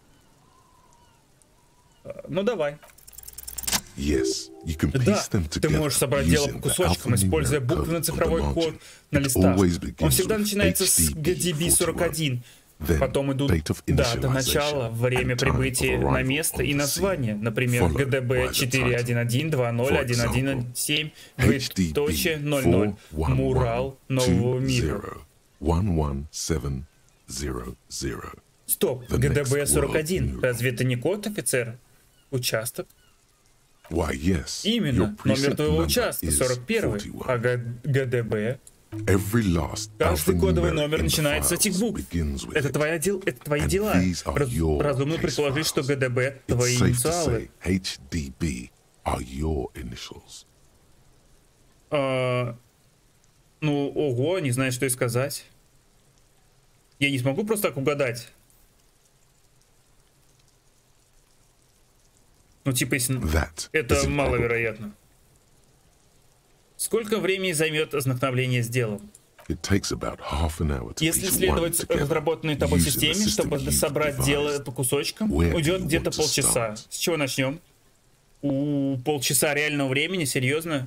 А, Ну давай. now. Yes, you can Да, piece them ты together можешь собрать дело using по the кусочкам, используя alphanumeric буквенно code of the цифровой margin. код на It листах. always Он begins всегда with начинается с H D джи ди би сорок один. Then Потом идут date of дата initialization начала, время and time прибытия of на arrival место on и the название. scene, Например, followed ГДБ by the четыре один один два ноль один один семь, H D B двоеточие ноль four ноль, one Мурал one нового two мира. zero one one seven zero zero. Стоп, The ГДБ next сорок world один. mural. Разве это не код, офицер? Участок? Why, yes. Именно, Your номер precinct твоего number участка, is сорок один. forty-one. А Г- ГДБ? Every last Каждый кодовый alphanumeric номер in the начинается с этих files букв. begins with Это, it. твоя дел... это твои And дела. these are Раз- your Разумно case предположить, что files. ГДБ It's твои safe to инициалы. say H D B are your initials. А, ну, ого, не знаю, что и сказать. Я не смогу просто так угадать. Ну, типа, если... That Это is improbable. маловероятно. Сколько времени займет ознакомление с делом? It takes about half an hour to Если piece one следовать together разработанной тобой using the системе, system чтобы you've собрать devised. дело по кусочкам, Where do уйдет you где-то want to полчаса. start? С чего начнем? У полчаса реального времени? Серьезно?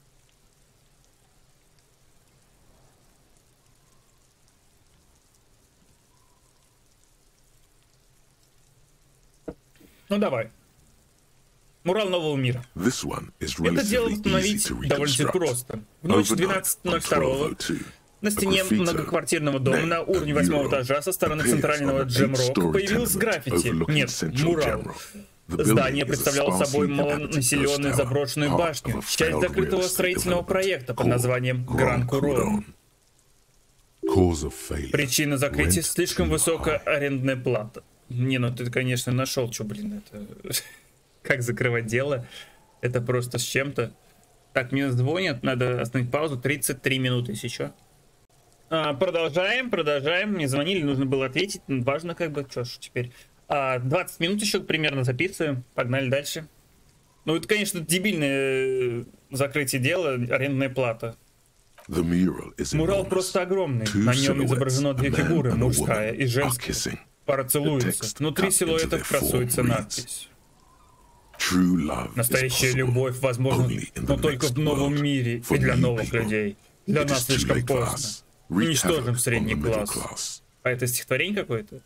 Ну давай. Мурал нового мира. This one is Это дело relatively easy восстановить to довольно-таки reconstruct. просто. В ночь Overnight двенадцатого on второго twelve oh two, на стене a graffito, многоквартирного дома name, на уровне a восьмого mural, этажа со стороны appears центрального on an Джемрок eight-story появилось tenement граффити. overlooking Нет, Central мурал. Jamrock. The building Здание is a представляло собой sparsely inhabited малонаселенную ghost заброшенную tower, башню, part of a часть failed закрытого real estate строительного development проекта под called названием Гран Курон. Cause of failure. Причина закрытия Rent слишком too высокая high. арендная плата. Не, ну ты, конечно, нашел, что, блин, это... Как закрывать дело? Это просто с чем-то. Так, мне звонят, надо остановить паузу. тридцать три минуты, если что. А, продолжаем, продолжаем. Мне звонили, нужно было ответить. Важно как бы, что ж теперь. А, двадцать минут еще примерно записываем. Погнали дальше. Ну, это, конечно, дебильное э, закрытие дела, арендная плата. The mural is Мурал enormous. просто огромный. Two На нем silhouettes, изображено две a man фигуры, and a мужская woman, и are женская. kissing. Пара The целуется. text Внутри cut into силуэтов their красуется form reads, надпись. True love is Настоящая possible любовь возможна, only in но the только next в новом world. мире For и для new новых people, людей. Для it нас is too слишком late for поздно. us. Wreak Уничтожим havoc средний on the middle класс. class. А это стихотворение какое-то?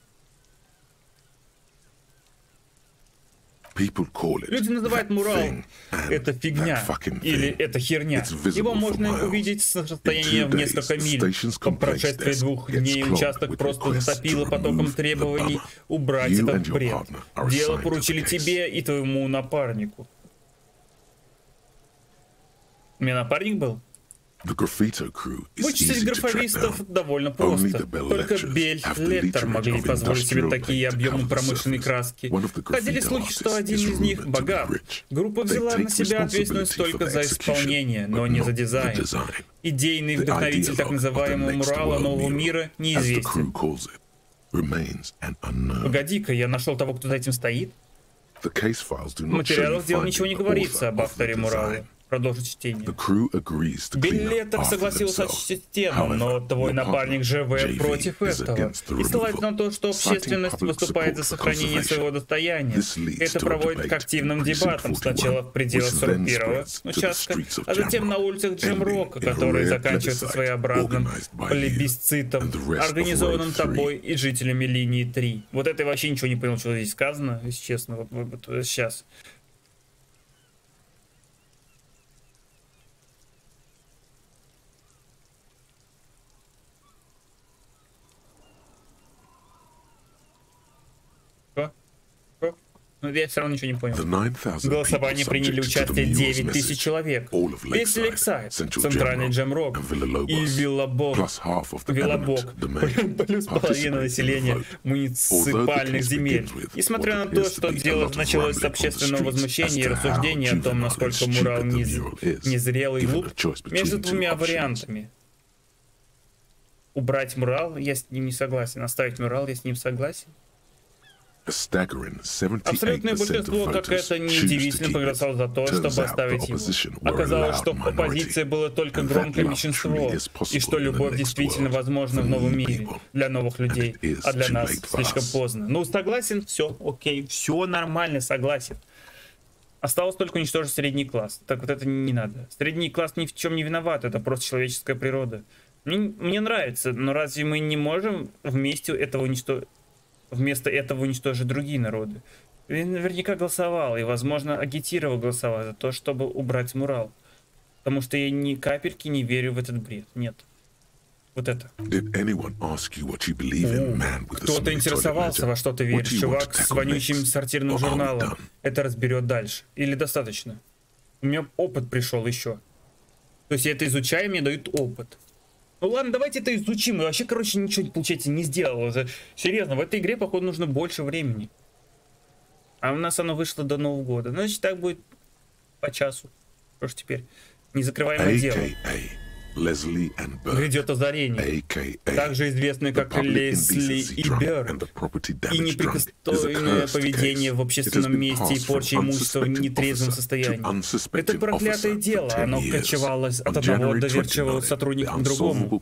People call it Люди называют that мурал thing and это фигня that fucking или thing. это херня. It's visible Его for можно miles. увидеть с In расстояния two в несколько days, миль. the station's По complaints прошествии desk двух gets дней clogged участок with просто requests затопило to потоком remove the требований bummer. убрать You этот and your бред. partner are Дело assigned to поручили the case. тебе и твоему напарнику. У меня напарник был. The graffito crew is Вычислить easy to track графовистов down. довольно Only просто. the Bell Только Lectures Бель have the Леттер literage могли of позволить себе industrial такие paint to объемы cover the промышленной surface. краски. One of the Ходили graffiti слухи, что artists один is из них rumored to be богат. rich. Группа They взяла take на себя ответственность responsibility только for за the исполнение, execution, но but не not за the дизайн. design. Идейный The вдохновитель так ideologue of the называемого next мурала world нового mural, мира as the неизвестен. crew calls it, remains an unknown. Погоди-ка, я нашел того, кто за этим стоит. The case files do В not show you материалах дела ничего finding не the говорится author об of the авторе мурала. design. Продолжить чтение. The crew agrees to clean up Биллетер after согласился themselves. очистить стену, но However, твой your напарник partner, ЖВ J V, против is этого. against the И ссылается removal, на то, что citing общественность public выступает за support for сохранение conservation. своего достояния. This leads Это to a проводит debate к активным in Precinct дебатам, сначала forty-one, в пределах which сорок then первого spreads to the участка, streets of а затем на Jamrock, улицах Джемрока, ending in a которые rare заканчиваются plebiscite своеобразным organized by you плебисцитом, and the rest of организованным Road тобой three. и жителями линии три. Вот это я вообще ничего не понял, что здесь сказано, если честно, вот, вот, вот сейчас. Но я все равно ничего не понял. В голосовании приняли участие девять тысяч человек. Весь Лейксайд, Центральный Джемрок и Виллабок, Виллабок, плюс половина населения муниципальных земель. Несмотря на то, что дело началось с общественного возмущения и рассуждения о том, насколько мурал низ- незрелый и глуп, между двумя вариантами. Убрать мурал, я с ним не согласен. Оставить мурал, я с ним согласен. Абсолютное большинство, как это неудивительно, проголосовало за то, чтобы оставить его. Оказалось, что оппозиция было только громкое меньшинство, и что любовь действительно возможна в новом мире, для новых людей, а для нас слишком поздно. Ну, согласен, все, окей, все нормально, согласен. Осталось только уничтожить средний класс. Так вот это не надо. Средний класс ни в чем не виноват, это просто человеческая природа. Мне, мне нравится, но разве мы не можем вместе этого уничтожить? Вместо этого уничтожить другие народы. Я наверняка голосовал и, возможно, агитировал голосовать за то, чтобы убрать мурал. Потому что я ни капельки не верю в этот бред. Нет. Вот это. Кто-то интересовался, во что ты веришь, чувак с вонючим сортирным журналом. Это разберет дальше. Или достаточно? У меня опыт пришел еще. То есть я это изучаю, мне дают опыт. Ну ладно, давайте это изучим. И вообще, короче, ничего, получается, не сделал. Серьезно, в этой игре, походу, нужно больше времени. А у нас оно вышло до Нового года. Значит, так будет по часу. Что ж теперь? Незакрываемое дело. Грядет озарение, также известный как Лесли и Берг, и неприкостойное поведение в общественном месте и порча имущества в нетрезвом состоянии. Это проклятое дело, оно кочевалось от одного доверчивого сотрудника к другому.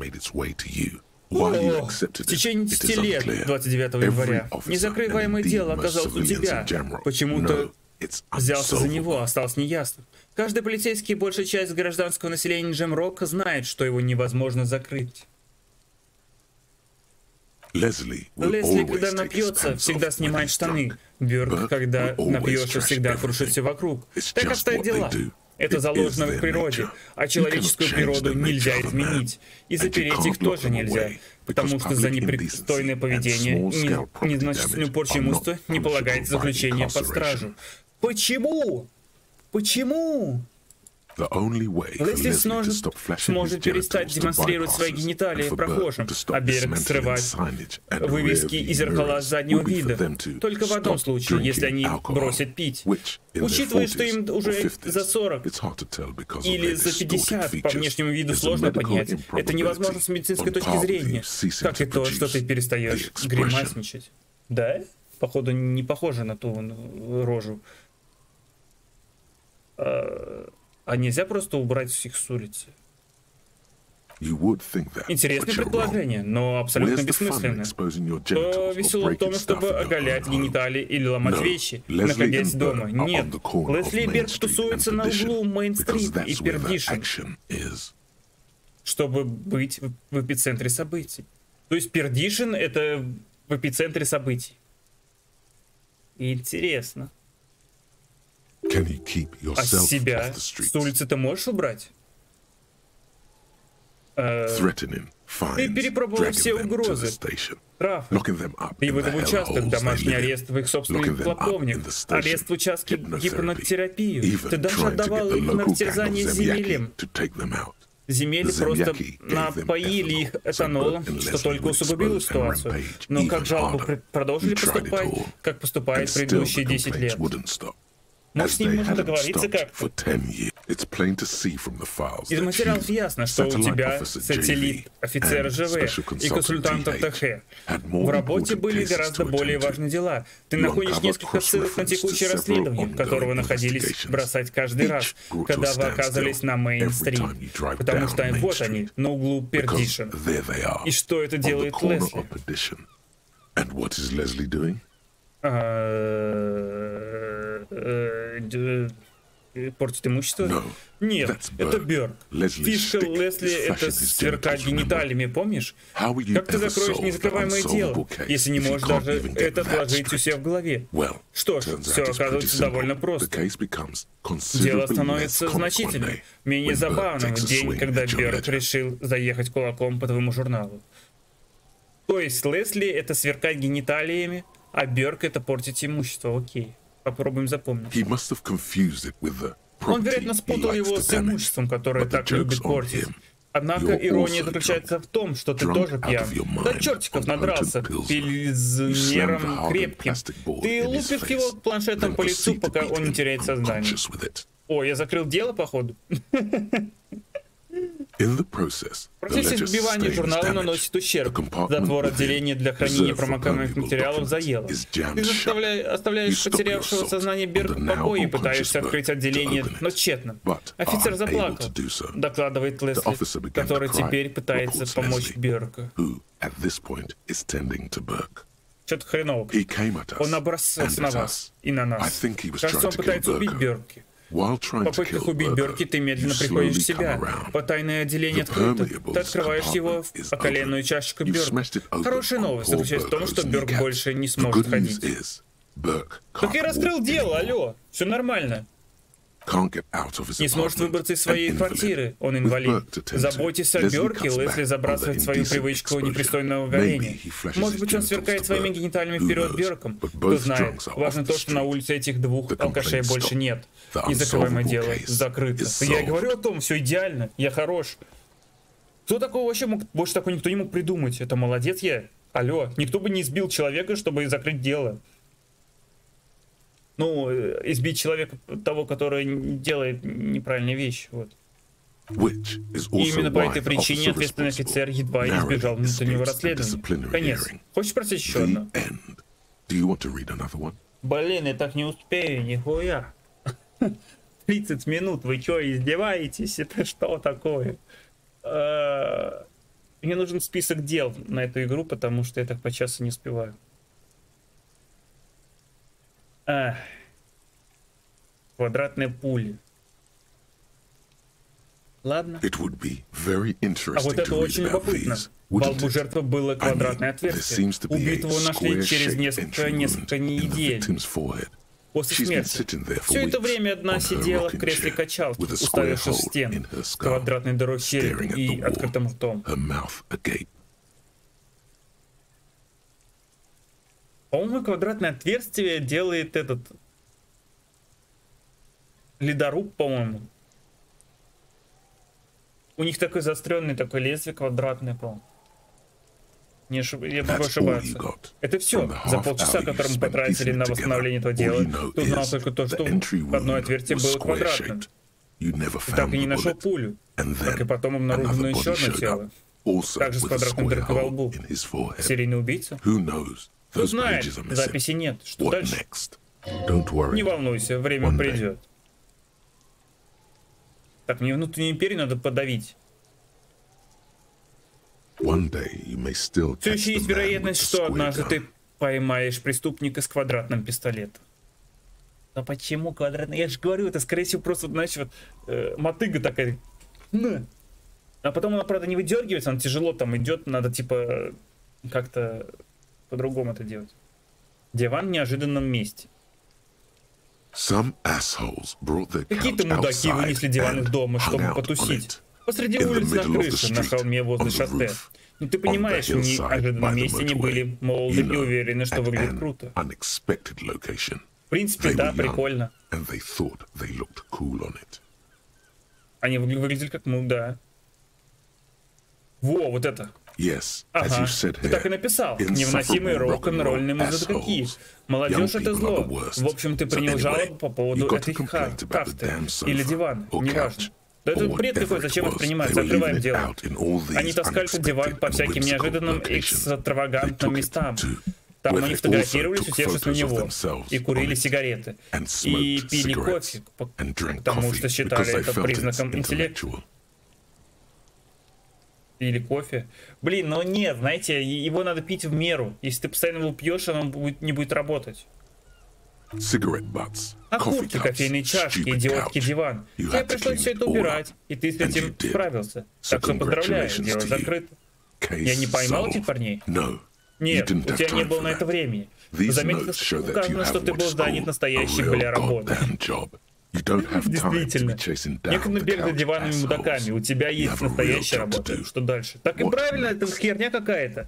О, в течение десяти лет, двадцать девятого января, незакрываемое дело оказалось у тебя. Почему-то взялся за него, осталось неясно. Каждый полицейский и большая часть гражданского населения Джемрока знает, что его невозможно закрыть. Лесли, когда напьется, всегда снимает штаны. Бёрк, когда напьется, всегда крушит все вокруг. Так обстоят дела. Это заложено в природе, а человеческую природу нельзя изменить. И запереть их тоже нельзя, потому что за непристойное поведение и незначительную порчу имущества не полагается заключение под стражу. Почему? Почему? Лесли сможет, сможет перестать демонстрировать свои гениталии прохожим, а Берг срывать вывески и зеркала заднего вида. Только в одном случае, если они бросят пить. Учитывая, что им уже за сорок или за пятьдесят, по внешнему виду сложно понять. Это невозможно с медицинской точки зрения. Как и то, что ты перестаешь гримасничать. Да? Походу, не похоже на ту рожу. А нельзя просто убрать их с улицы? Интересное предположение, но абсолютно бессмысленное. Что весело в том, чтобы оголять гениталии или ломать вещи, находясь дома? Нет. Лесли и Берг тусуются на углу Мейн-стрит и Пердишн, чтобы быть в эпицентре событий. То есть Пердишн — это в эпицентре событий. Интересно. А себя с улицы ты можешь убрать? threatening Ты fines, перепробовал dragging все them to the угрозы, station, штрафы. locking them up И in в the этом участок, hellholes they домашний live in, арест в их собственный locking them up клоповник, in the station, арест в участке hypnotherapy, гипнотерапию. even Ты даже trying to get отдавал the их на local gang растерзание of земелем. Zemyaki to take them out. Земели просто Zemyaki gave them напоили их ethanol, so этанолом, Burke and что Leslie только would усугубило expose and ситуацию. rampage Но even как жалобы harder. пр- продолжили We tried it поступать, all, как поступает and still предыдущие the десять complaints лет. wouldn't stop. Может, As с ним they можно hadn't договориться stopped как-то. for ten years. It's plain to see from the files Из that материалов you, ясно, что у satellite тебя officer сателлит, J V, офицер and ЖВ special и consultant консультант T H ТХ. had more В работе important были cases гораздо to более attend to. важные дела. Ты You находишь uncover несколько ссылок на cross-reference to текущее several расследование, в которое вы ongoing находились investigations. бросать каждый Each раз, grew to a когда вы standstill оказывались на every Мейн-стрит. time you drive Потому down что Main вот Street. они, на углу Because Пердишн. there they are, И что это on the делает corner Лесли? of Perdition. And what is Leslie doing? А, э, д- э, Портит имущество? No, Нет, that's это Burke. Бёрк. Leslie's Фишка stick Лесли is — это flashing his сверкать genitals, гениталиями, помнишь? How will you Как ты ever закроешь solve the незакрываемое дело, unsolvable case если не if you можешь can't даже even get это that отложить у straight? себя в голове? Well, Что ж, turns все out it's pretty оказывается simple. довольно The просто. case becomes Дело considerably less становится comic one значительным, day менее when Burke забавным takes в a день, swing когда at your Бёрк letter. решил заехать кулаком по твоему журналу. То есть Лесли — это сверкать гениталиями, а Бёрк — это портить имущество. Окей, попробуем запомнить. He must have confused it with the Он, property вероятно, he спутал likes его to с damage. имуществом, которое But the так любит joke's on портить. him. Однако You're ирония also заключается drunk. в том, что ты Drunk тоже out пьян. of your mind Да чертиков on надрался potent pills. You slammed the пилзнером hardened крепким. plastic board Ты in his лупишь face, его планшетом then по лицу, proceed to пока beat он не him теряет сознание. unconscious with it. О, я закрыл дело, походу. In the process, В the процессе ledger сбивания sustains журнала damage. наносит The ущерб. compartment Затвор within, отделения для хранения reserved for промокаемых valuable материалов documents, заело. is jammed Ты shut. заставля- You оставляешь stop потерявшего your сознание assault Берга on в the now покое и unconscious пытаешься Burke открыть to отделение, open it, но тщетно. but Офицер are заплакал, unable to do so. докладывает The Лесли, officer began который to cry, теперь пытается reports помочь Leslie, Берку. who, at this point, is tending to Burke. Что-то хреново. He came at us Он набросился and на at вас us. и на I нас. think he was Кажется, trying он to пытается kill убить Burke. Берки. While В trying to попытках kill убить Burke, Берки ты медленно you приходишь в slowly себя. come around. Потайное отделение The открыто. permeables Ты открываешь его compartment is о коленную open. чашечку You've Берка. smashed it open Хорошая on новость poor заключается в том, что Burko's Берк kneecap. больше не The сможет good news ходить. is, Burke Так can't я раскрыл walk дело, anymore. алло. Все нормально. Can't get out of his Не сможет apartment. выбраться из An своей invalid. квартиры. Он With инвалид. Burke to tend to, Заботьтесь о Leslie Берке, cuts Лесли back забрасывает on the свою indecent привычку exposure. непристойного Maybe горения. he flashes Может his быть, он genitals сверкает to своими Burke. гениталиями Who вперед knows? Берком. But Кто both знает. drunks are Важно off то, the что на street. улице этих двух The алкашей complaint больше stopped. нет. The Незакрываемое unsolvable дело case закрыто. is Я и solved. говорю о том, все идеально. Я хорош. Кто такого вообще мог? Больше такого никто не мог придумать. Это молодец я. Алло. Никто бы не избил человека, чтобы закрыть дело. Ну, э, избить человека того, который делает неправильные вещи. Вот. Which is И also именно по why этой the причине officer ответственный responsible офицер едва narrowly избежал внутреннего escapes the расследования. disciplinary Конец. hearing. Хочешь прочесть еще одно? The end. Do you want to read another one? Блин, я так не успею, нихуя. тридцать минут, вы что, издеваетесь? Это что такое? Э, Мне нужен список дел на эту игру, потому что я так по часу не успеваю. Ах. Квадратные пули. Ладно. It would be very А interesting вот это to read очень about любопытно. these, Во wouldn't лбу it? жертвы было I mean, квадратное there отверстие. seems to be a Убитого нашли через square-shaped несколько, entry несколько wound in the недель victim's forehead. после She's been смерти. sitting there for Все это weeks время одна on her сидела в rocking кресле chair качалки, with a square уставившись в hole in стену, her с skull, квадратной дырой в черепе staring at и the wall, открытым ртом. her mouth agape. По-моему, квадратное отверстие делает этот ледоруб, по-моему. У них такой заостренный такое лезвие квадратное, по-моему. Не ошиб... Я могу That's all ошибаться. you got. Это все. From the За half полчаса, hour you который мы spent потратили piecing на it восстановление этого together, дела, all you know ты узнал is только то, the что entry входное wound отверстие was было квадратным. square-shaped. You never Ты так found и не the нашел bullet. пулю. And Как и then потом обнаружено another еще body одно showed тело. up, also Также с with a квадратной square дыркой во hole лбу. in his forehead. Серийный убийца? Who knows? Кто Those знает, pages are missing. записи нет. Что What дальше? next? Don't worry. Не волнуйся, время One day. придет. Так, мне внутреннюю империю надо подавить. One day you may still Все catch еще the есть man with вероятность, the что square однажды gun. ты поймаешь преступника с квадратным пистолетом. А почему квадратный? Я же говорю, это скорее всего просто, знаешь, вот э, мотыга такая. На. А потом она, правда, не выдергивается, она тяжело там идет, надо типа как-то по-другому это делать. Диван в неожиданном месте. Some assholes brought their Какие-то couch мудаки outside вынесли диван из and дома, hung чтобы out on потусить. it. Посреди In the улицы на middle of the крыше, на street, холме возле on the шоссе. roof, Ну ты on the понимаешь, в hillside by неожиданном the месте они были motorway. молоды You и know, уверены, что at выглядит an круто. unexpected location. В принципе, They да, were young, прикольно. and they thought they looked cool on it. Они выгля- выглядели как, ну да. Во, вот это. Yes, as Ага, you said ты так и here, написал. Невыносимые insufferable рок-н-ролльные rock and roll музыкаки. assholes. Молодежь Young это people зло. are the worst. В общем, ты So принял anyway, жалобу по поводу you got этой to ха- complain about the кафты damn sofa или дивана, or неважно. couch Да or этот бред whatever какой-то, it зачем was. воспринимать? They were Закрываем leaving it дело. out in all these Они таскали этот диван по unexpected and всяким whimsical неожиданным locations. They экстравагантным took it местам. to Там where они they фотографировались, also took усевшись на photos of него, themselves и курили on it, сигареты, and и smoked пили cigarettes, кофе, по- and drank потому coffee что because считали they это felt it's признаком интеллекта. intellectual. Пили кофе. Блин, ну нет, знаете, и- его надо пить в меру. Если ты постоянно его пьешь, он будет, не будет работать. Cigarette butts, coffee Окурки, cups, кофейные чашки, stupid идиотский couch. диван. You Тебе had to пришлось clean все it это all убирать, up. и ты с And этим you did. справился. So Так что поздравляю, congratulations дело to you. закрыто. Case Я не поймал solved. этих парней? No, you Нет, didn't у have тебя не time было for на это that. времени. В These заметках notes show that you указано, что have ты был what's занят called настоящей a бля real работой. goddamn job. You don't have time to Действительно. be chasing down Некогда the бегать за couch диванами мудаками. assholes. У тебя You есть have a real настоящая job to работа. do. Что дальше? Так и What правильно, это next? херня какая-то.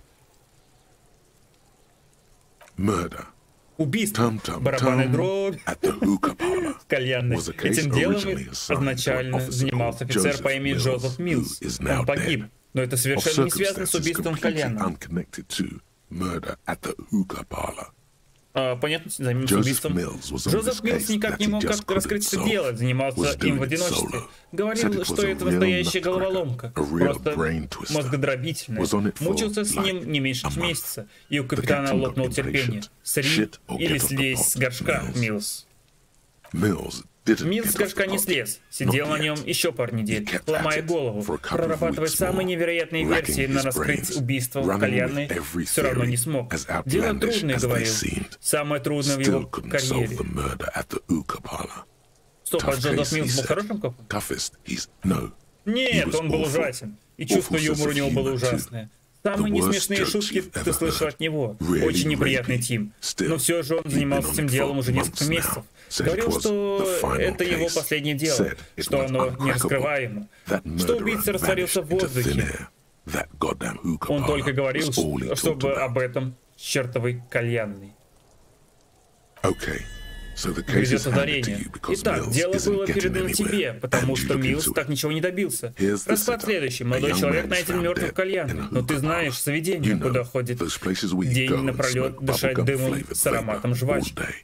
Murder. Убийство, Tum tum барабанная tum дробь, at the hookah parlor. кальянной. Was a case Этим делом originally assigned to an изначально officer занимался called офицер Joseph по имени Mills, Джозеф who Миллс. is now Он погиб. dead. Но это Of совершенно не связано с circumstances убийством completely кальянным. unconnected to murder at the hookah parlor. А, понятно, занимался Джозеф убийством. Миллс was on Джозеф this Миллс case никак that не he мог just как-то раскрыть couldn't это solve. дело, занимался Was им doing в it одиночестве. solo. Said Говорил, it что was a это real настоящая nutcracker, головоломка, a real просто brain twister. мозгодробительная. Was on it for, Мучился с ним like, не меньше a month. месяца, и у The капитана captain got лопнуло терпение. impatient. Сри Shit or или get off the слезь pot, с горшка, Mills. Миллс. Mills didn't Миллс get с off горшка the не pot. слез, сидел Not на yet. нем еще пару недель, He kept ломая at it голову, for a couple of прорабатывать weeks самые more, невероятные racking версии на his раскрыть brains, убийство в running кальянной, with every все равно не theory смог. as Дело outlandish трудное, as they говорил, seemed. самое трудное в Still его couldn't solve карьере. the murder at the hookah parlor. Стоп, а Tough Джозеф case, he Миллс был said. хорошим копом? Toughest, he's no. He Нет, was он был awful. ужасен. И Awful чувство sense юмора у of него было humor, too. ужасное. Самые The worst несмешные jokes шутки you've ты ever слышал heard. от него. Really Очень неприятный rapey. Тим. Still, Но все же он he'd занимался been on этим it делом for уже несколько months месяцев. now. Said Говорил, it was что the final это его case. последнее дело, Said it что was оно uncrackable. нераскрываемо, That что murderer убийца растворился в vanished into thin воздухе. air. That goddamn hookah Он parlor только говорил, was all he talked чтобы about. об этом чертовой кальянной. Okay. So the case Грядет is handed to озарение. you because Итак, Mills дело isn't было getting передано тебе, anywhere, потому and you что look Миллс into так it. ничего не добился. Here's the Расклад setup. следующий. A Молодой young человек man найден is мертвым в found кальянной, dead in a но ты hookah знаешь parlor. заведение, You know, куда ходит those places where you день go and напролет smoke дышать bubblegum дымом flavored с ароматом vapor all жвачки. day.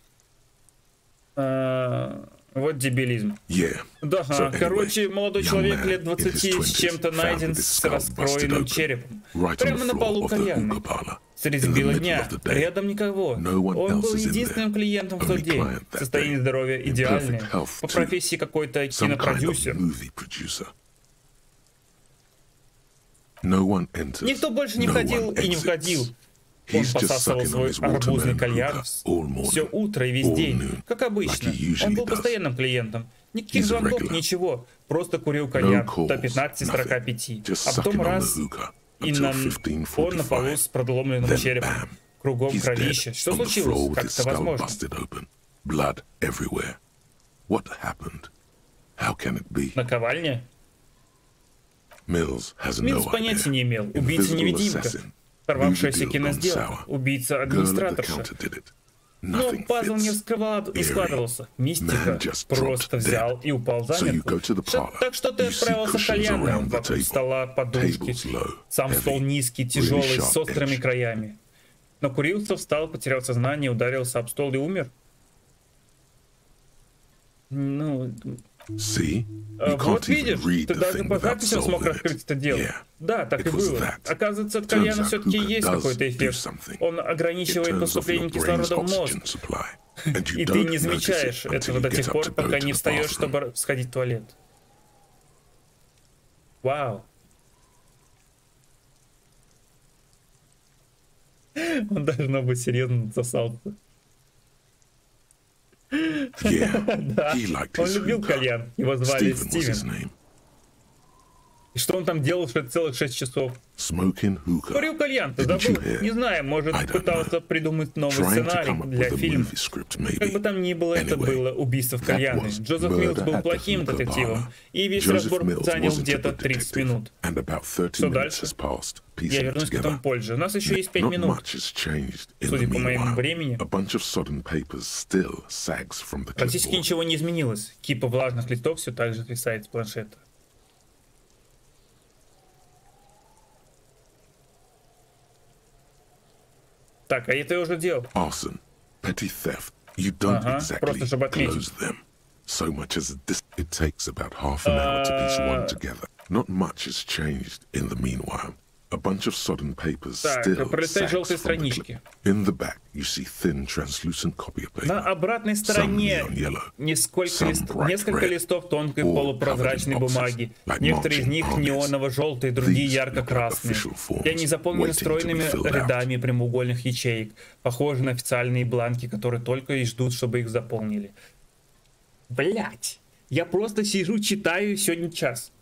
А, вот дебилизм. Yeah. Да, So anyway, короче, молодой young человек man лет in his двадцати с twenties чем-то found найден his с skull busted раскроенным open, черепом. right on Прямо the на floor полу of the кальянной. hookah parlor. Средь In the бела middle дня. of the day. Рядом никого. No one Он else был is in единственным there. клиентом в Only тот день. client that Состояние day. здоровья In идеальное. perfect health, По too. профессии какой-то Some kind of кинопродюсер. movie producer. No one enters. Никто больше не No входил one и не exits. входил. Он He's just посасывал sucking on свой his арбузный watermelon кальян hookah all morning, все утро и весь all день, noon, как обычно. like he Он usually был does. постоянным клиентом. Никаких He's a звонков, regular. ничего. Просто курил кальян calls, до пятнадцати-сорока nothing. пяти. Just А потом sucking on раз the hookah и until на fifteen он на полу forty-five. с продломленным Then черепом. bam, Кругом he's кровище. dead Что on the floor случилось? with Как his это skull возможно? busted open. Blood everywhere. What happened? How can it be? Наковальня? Mills has Миллс no понятия idea. не имел. Invisible Убийца-невидимка. assassin. Сорвавшаяся Movie deal gone киносделка. sour. Girl at the Убийца-администраторша. counter did it. Но Nothing пазл не, fits. вскрывал, не Eerie. складывался. Мистика Man just просто dropped взял dead. и упал So you замертво. go to the Что- parlor. Так что ты You see отправился в cushions кальянную. around the Вокруг table. стола подушки. Tables low, Сам стол heavy, низкий, really тяжелый, sharp с острыми edge. краями. Накурился, встал, потерял сознание, ударился об стол и умер. Ну, See? а, You вот can't even видишь, read ты the даже thing по without записям смог solving раскрыть it. это дело. Yeah. Да, так и It was было. that. Оказывается, от Turns кальяна out все-таки hookah есть does какой-то do эффект. something. Он It ограничивает turns off поступление your brain's кислорода в мозг. oxygen supply, and you И ты don't не notice замечаешь it until этого you до get тех up пор, to go пока to не the встаешь, bathroom. чтобы сходить в туалет. Вау. Он должно быть серьезно засался. Yeah, Да. he liked Он his любил hookah. кальян. Его звали Stephen was his Стивен. name. И что он там делал что целых шесть часов? Smoking hookah. Курил кальян, ты Didn't you забыл? hear? Не знаю, может, I don't пытался know. придумать новый Trying to сценарий come up для with a фильма. movie script, maybe. Как бы там ни было, это Anyway, было убийство в that кальянной. was Джозеф murder Милс был at the плохим hookah детективом, bar. и весь Joseph разбор Mills занял wasn't a где-то good тридцать detective, минут. and about thirty Что minutes дальше? has passed, piecing Я it вернусь к together. этому позже. У нас еще есть пять Not минут. much has changed in the Судя по моему meanwhile. времени, A bunch of sodden papers still sags from the практически clipboard. ничего не изменилось. Кипа влажных листов все так же свисает с планшета. Так, а это я уже делал. Arson, petty theft. You don't Ага, exactly просто чтобы отметить. close them. So much as this, it takes about half an hour to piece one together. Not much has changed in the meanwhile. A bunch of sodden papers Так, still пролистай sags желтые from the странички. clip. In the back, you see thin, translucent copy of paper. На обратной Some стороне neon yellow, несколько, some лист... bright несколько red, листов тонкой all полупрозрачной covered in boxes, бумаги. like Некоторые из marching них armies. неоново-желтые, другие These ярко-красные. look like official forms, И они заполнены waiting to be стройными filled out. рядами прямоугольных ячеек, похожие на официальные бланки, которые только и ждут, чтобы их заполнили. Блять! Я просто сижу, читаю сегодня час.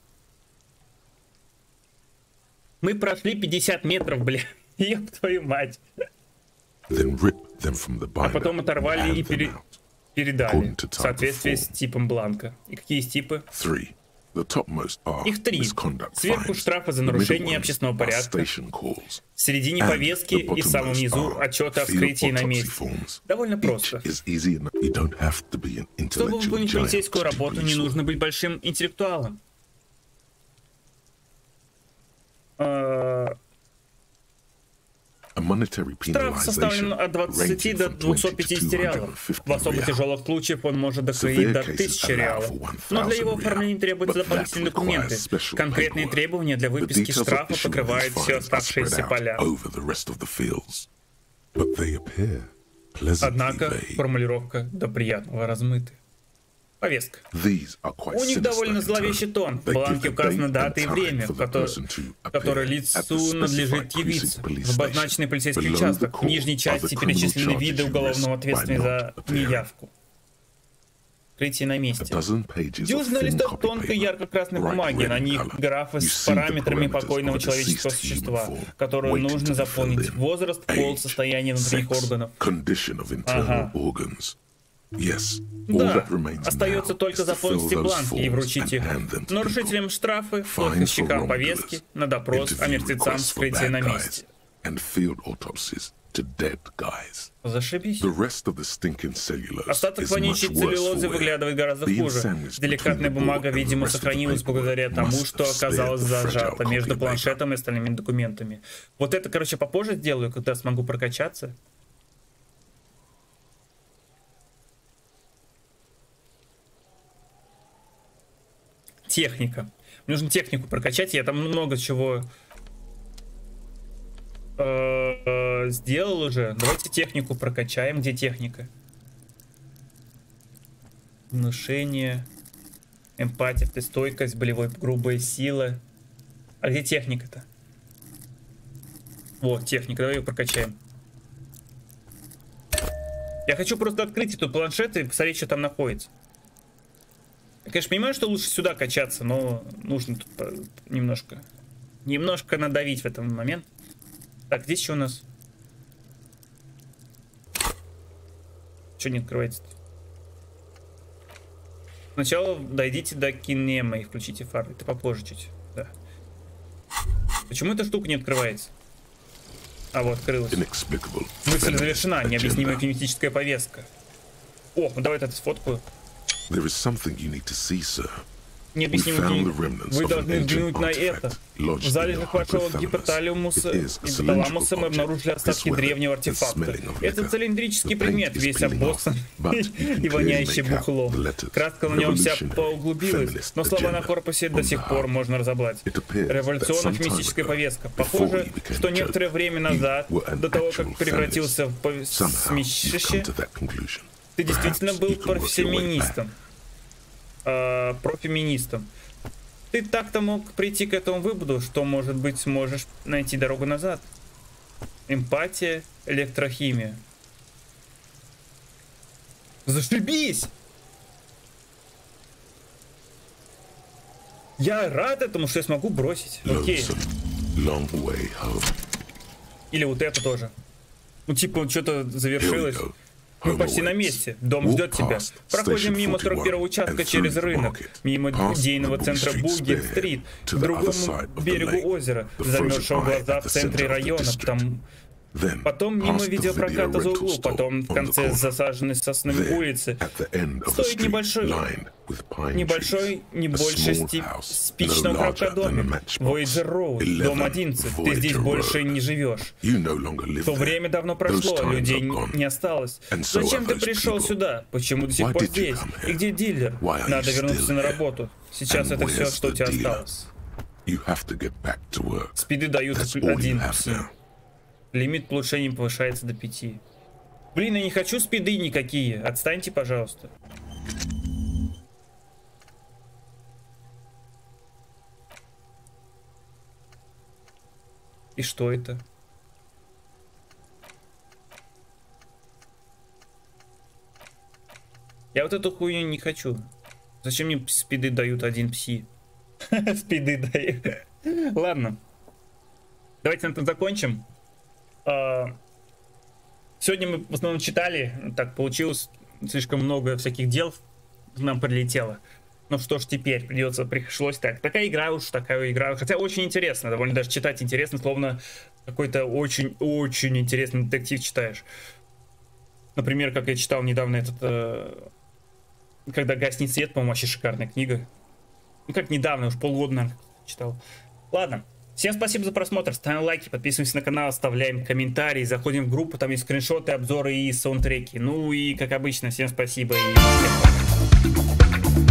Мы прошли пятьдесят метров, бля. Ёб твою мать. Then rip them from the А binder потом and оторвали и hand them пере... out. передали According to в type соответствии of с form. типом бланка. И какие есть типы? Three. The topmost are Их три. misconduct Сверху fines. штрафы за The middle нарушение ones общественного are порядка. station calls. В середине And повестки the и в самом bottommost низу are отчеты о field вскрытии на autopsy месте. forms. Довольно Each просто. is easy enough. You don't have to be an Чтобы intellectual выполнить giant полицейскую to do работу, не police нужно work. быть большим интеллектуалом. А, A monetary Штраф составлен penalization от двадцати ranging до from двухсот twenty to пятидесяти two hundred реалов. and fifty В особо real. тяжелых случаях он может доходить Severe до cases тысячи allow реалов. for Но для его one thousand оформления real, требуются but that дополнительные документы. requires special Конкретные paperwork. требования для The выписки details of штрафа issuing покрывают these все fines are оставшиеся spread out поля. over the rest of the fields. But they appear pleasantly Однако vague. формулировка до приятного размыты. Повестка. These are quite У них sinister довольно in зловещий tone. тон. В They бланке give the указаны date дата и and time время, for в the которое, person to appear которое at the лицу надлежит specified явиться. precinct police В обозначенный station. полицейский Below участок. the В нижней call are части the перечислены criminal виды charges уголовного you risk ответственности by за not appearing. неявку. Вскрытие на A месте. dozen pages of Дюжина thin листов copy тонкой paper, ярко-красной bright бумаги, red на in них color. графы You с see the параметрами parameters покойного of a человеческого deceased human существа, form которую waiting нужно to be заполнить. filled in. Возраст, пол, Age, состояние внутренних sex, органов. condition of internal Ага. organs. Yes, all Да, that remains остается now только is to заполнить fill эти those бланки и forms вручить and их. hand them to Нарушителям people. штрафы, Fines for поставщикам повестки, wrongdoers, на допрос, а interview мертвецам requests for вскрытие на bad месте. guys, and field autopsies to dead guys. Зашибись. The rest of the stinking cellulose Остаток is вонючей much worse целлюлозы for wear. выглядывает гораздо Being хуже. sandwiched Деликатная between the бумага, board and the видимо, rest of the сохранилась paperwork благодаря тому, must что have spared оказалась the fragile зажата copy между paper. планшетом и остальными документами. Вот это, короче, попозже сделаю, когда смогу прокачаться. Техника. Мне нужно технику прокачать, я там много чего э, э, сделал уже. Давайте технику прокачаем. Где техника? Внушение, эмпатия, стойкость, болевой, грубая сила. А где техника-то? Вот, техника, давай ее прокачаем. Я хочу просто открыть эту планшет и посмотреть, что там находится. Я, конечно, понимаю, что лучше сюда качаться, но нужно тут немножко, немножко надавить в этот момент. Так, здесь что у нас? Что не открывается-то? Сначала дойдите до кинема и включите фары. Это попозже чуть. Да. Почему эта штука не открывается? А вот, открылась. Мысль завершена. Необъяснимая кинетическая повестка. О, ну давай это сфоткаю. There is something you need to see, sir. Необъяснимый Вы должны взглянуть на это. В залежах вашего гипоталамуса и гипоталамуса мы обнаружили остатки древнего артефакта. Это цилиндрический предмет, весь обоссан и воняющий бухло. Краска на нем вся поуглубилась, но слова на корпусе до сих пор можно разобрать. Революционно-феминистическая повестка. Похоже, что некоторое время назад, до того, как превратился в смешище, ты действительно был профеминистом. Э, профеминистом. Ты так-то мог прийти к этому выводу, что, может быть, сможешь найти дорогу назад. Эмпатия, электрохимия. Зашибись! Я рад этому, что я смогу бросить. Окей. Long way home. Или вот это тоже. Ну, типа, что-то завершилось. Here we go. Мы Home почти на awaits. месте. Дом Walk ждет тебя. past Проходим Station мимо сорок первого forty-one участка and через through the рынок, market, мимо past идейного Pebble центра Street Бугер-стрит, Spearhead, к to the other другому side of the берегу lake, озера, the замерзшего frozen глаза eye в at the центре center of the района, district. там... Then, Потом мимо past the видеопроката video за rental углом, store потом в on the конце corner. засаженной сосной There, улицы. at the end of the Стоит street, небольшой, lined with pine небольшой, trees, не a больше small сти- house, спичного no larger коробка than a домик. matchbox. Voyager Road, дом eleven одиннадцать. Ты здесь Voyager больше Road. не живешь. You no longer live То there. время давно Those прошло, times людей are gone. не осталось. And so Зачем are ты those пришел people. сюда? Почему до сих Why пор did you здесь? come here? И где дилер? Why are Надо you вернуться still на here? работу. Сейчас And это все, where's что у the тебя dealer? осталось. You have to get back to work. Спиды дают That's all you один. have now. Лимит улучшений повышается до пяти. Блин, я не хочу спиды никакие. Отстаньте, пожалуйста. И что это? Я вот эту хуйню не хочу. Зачем мне спиды дают один пси? Спиды дают. Ладно. Давайте на этом закончим. Сегодня мы в основном читали. Так получилось, слишком много всяких дел нам прилетело. Ну что ж теперь, придется, пришлось так. Такая игра уж, такая игра. Хотя очень интересно, довольно даже читать интересно, словно какой-то очень-очень интересный детектив читаешь. Например, как я читал недавно этот... Э, «Когда гаснет свет», по-моему, вообще шикарная книга. Ну как недавно, уж полгода, наверное, читал. Ладно. Всем спасибо за просмотр, ставим лайки, подписываемся на канал, оставляем комментарии, заходим в группу, там есть скриншоты, обзоры и саундтреки. Ну и как обычно, всем спасибо и всем пока.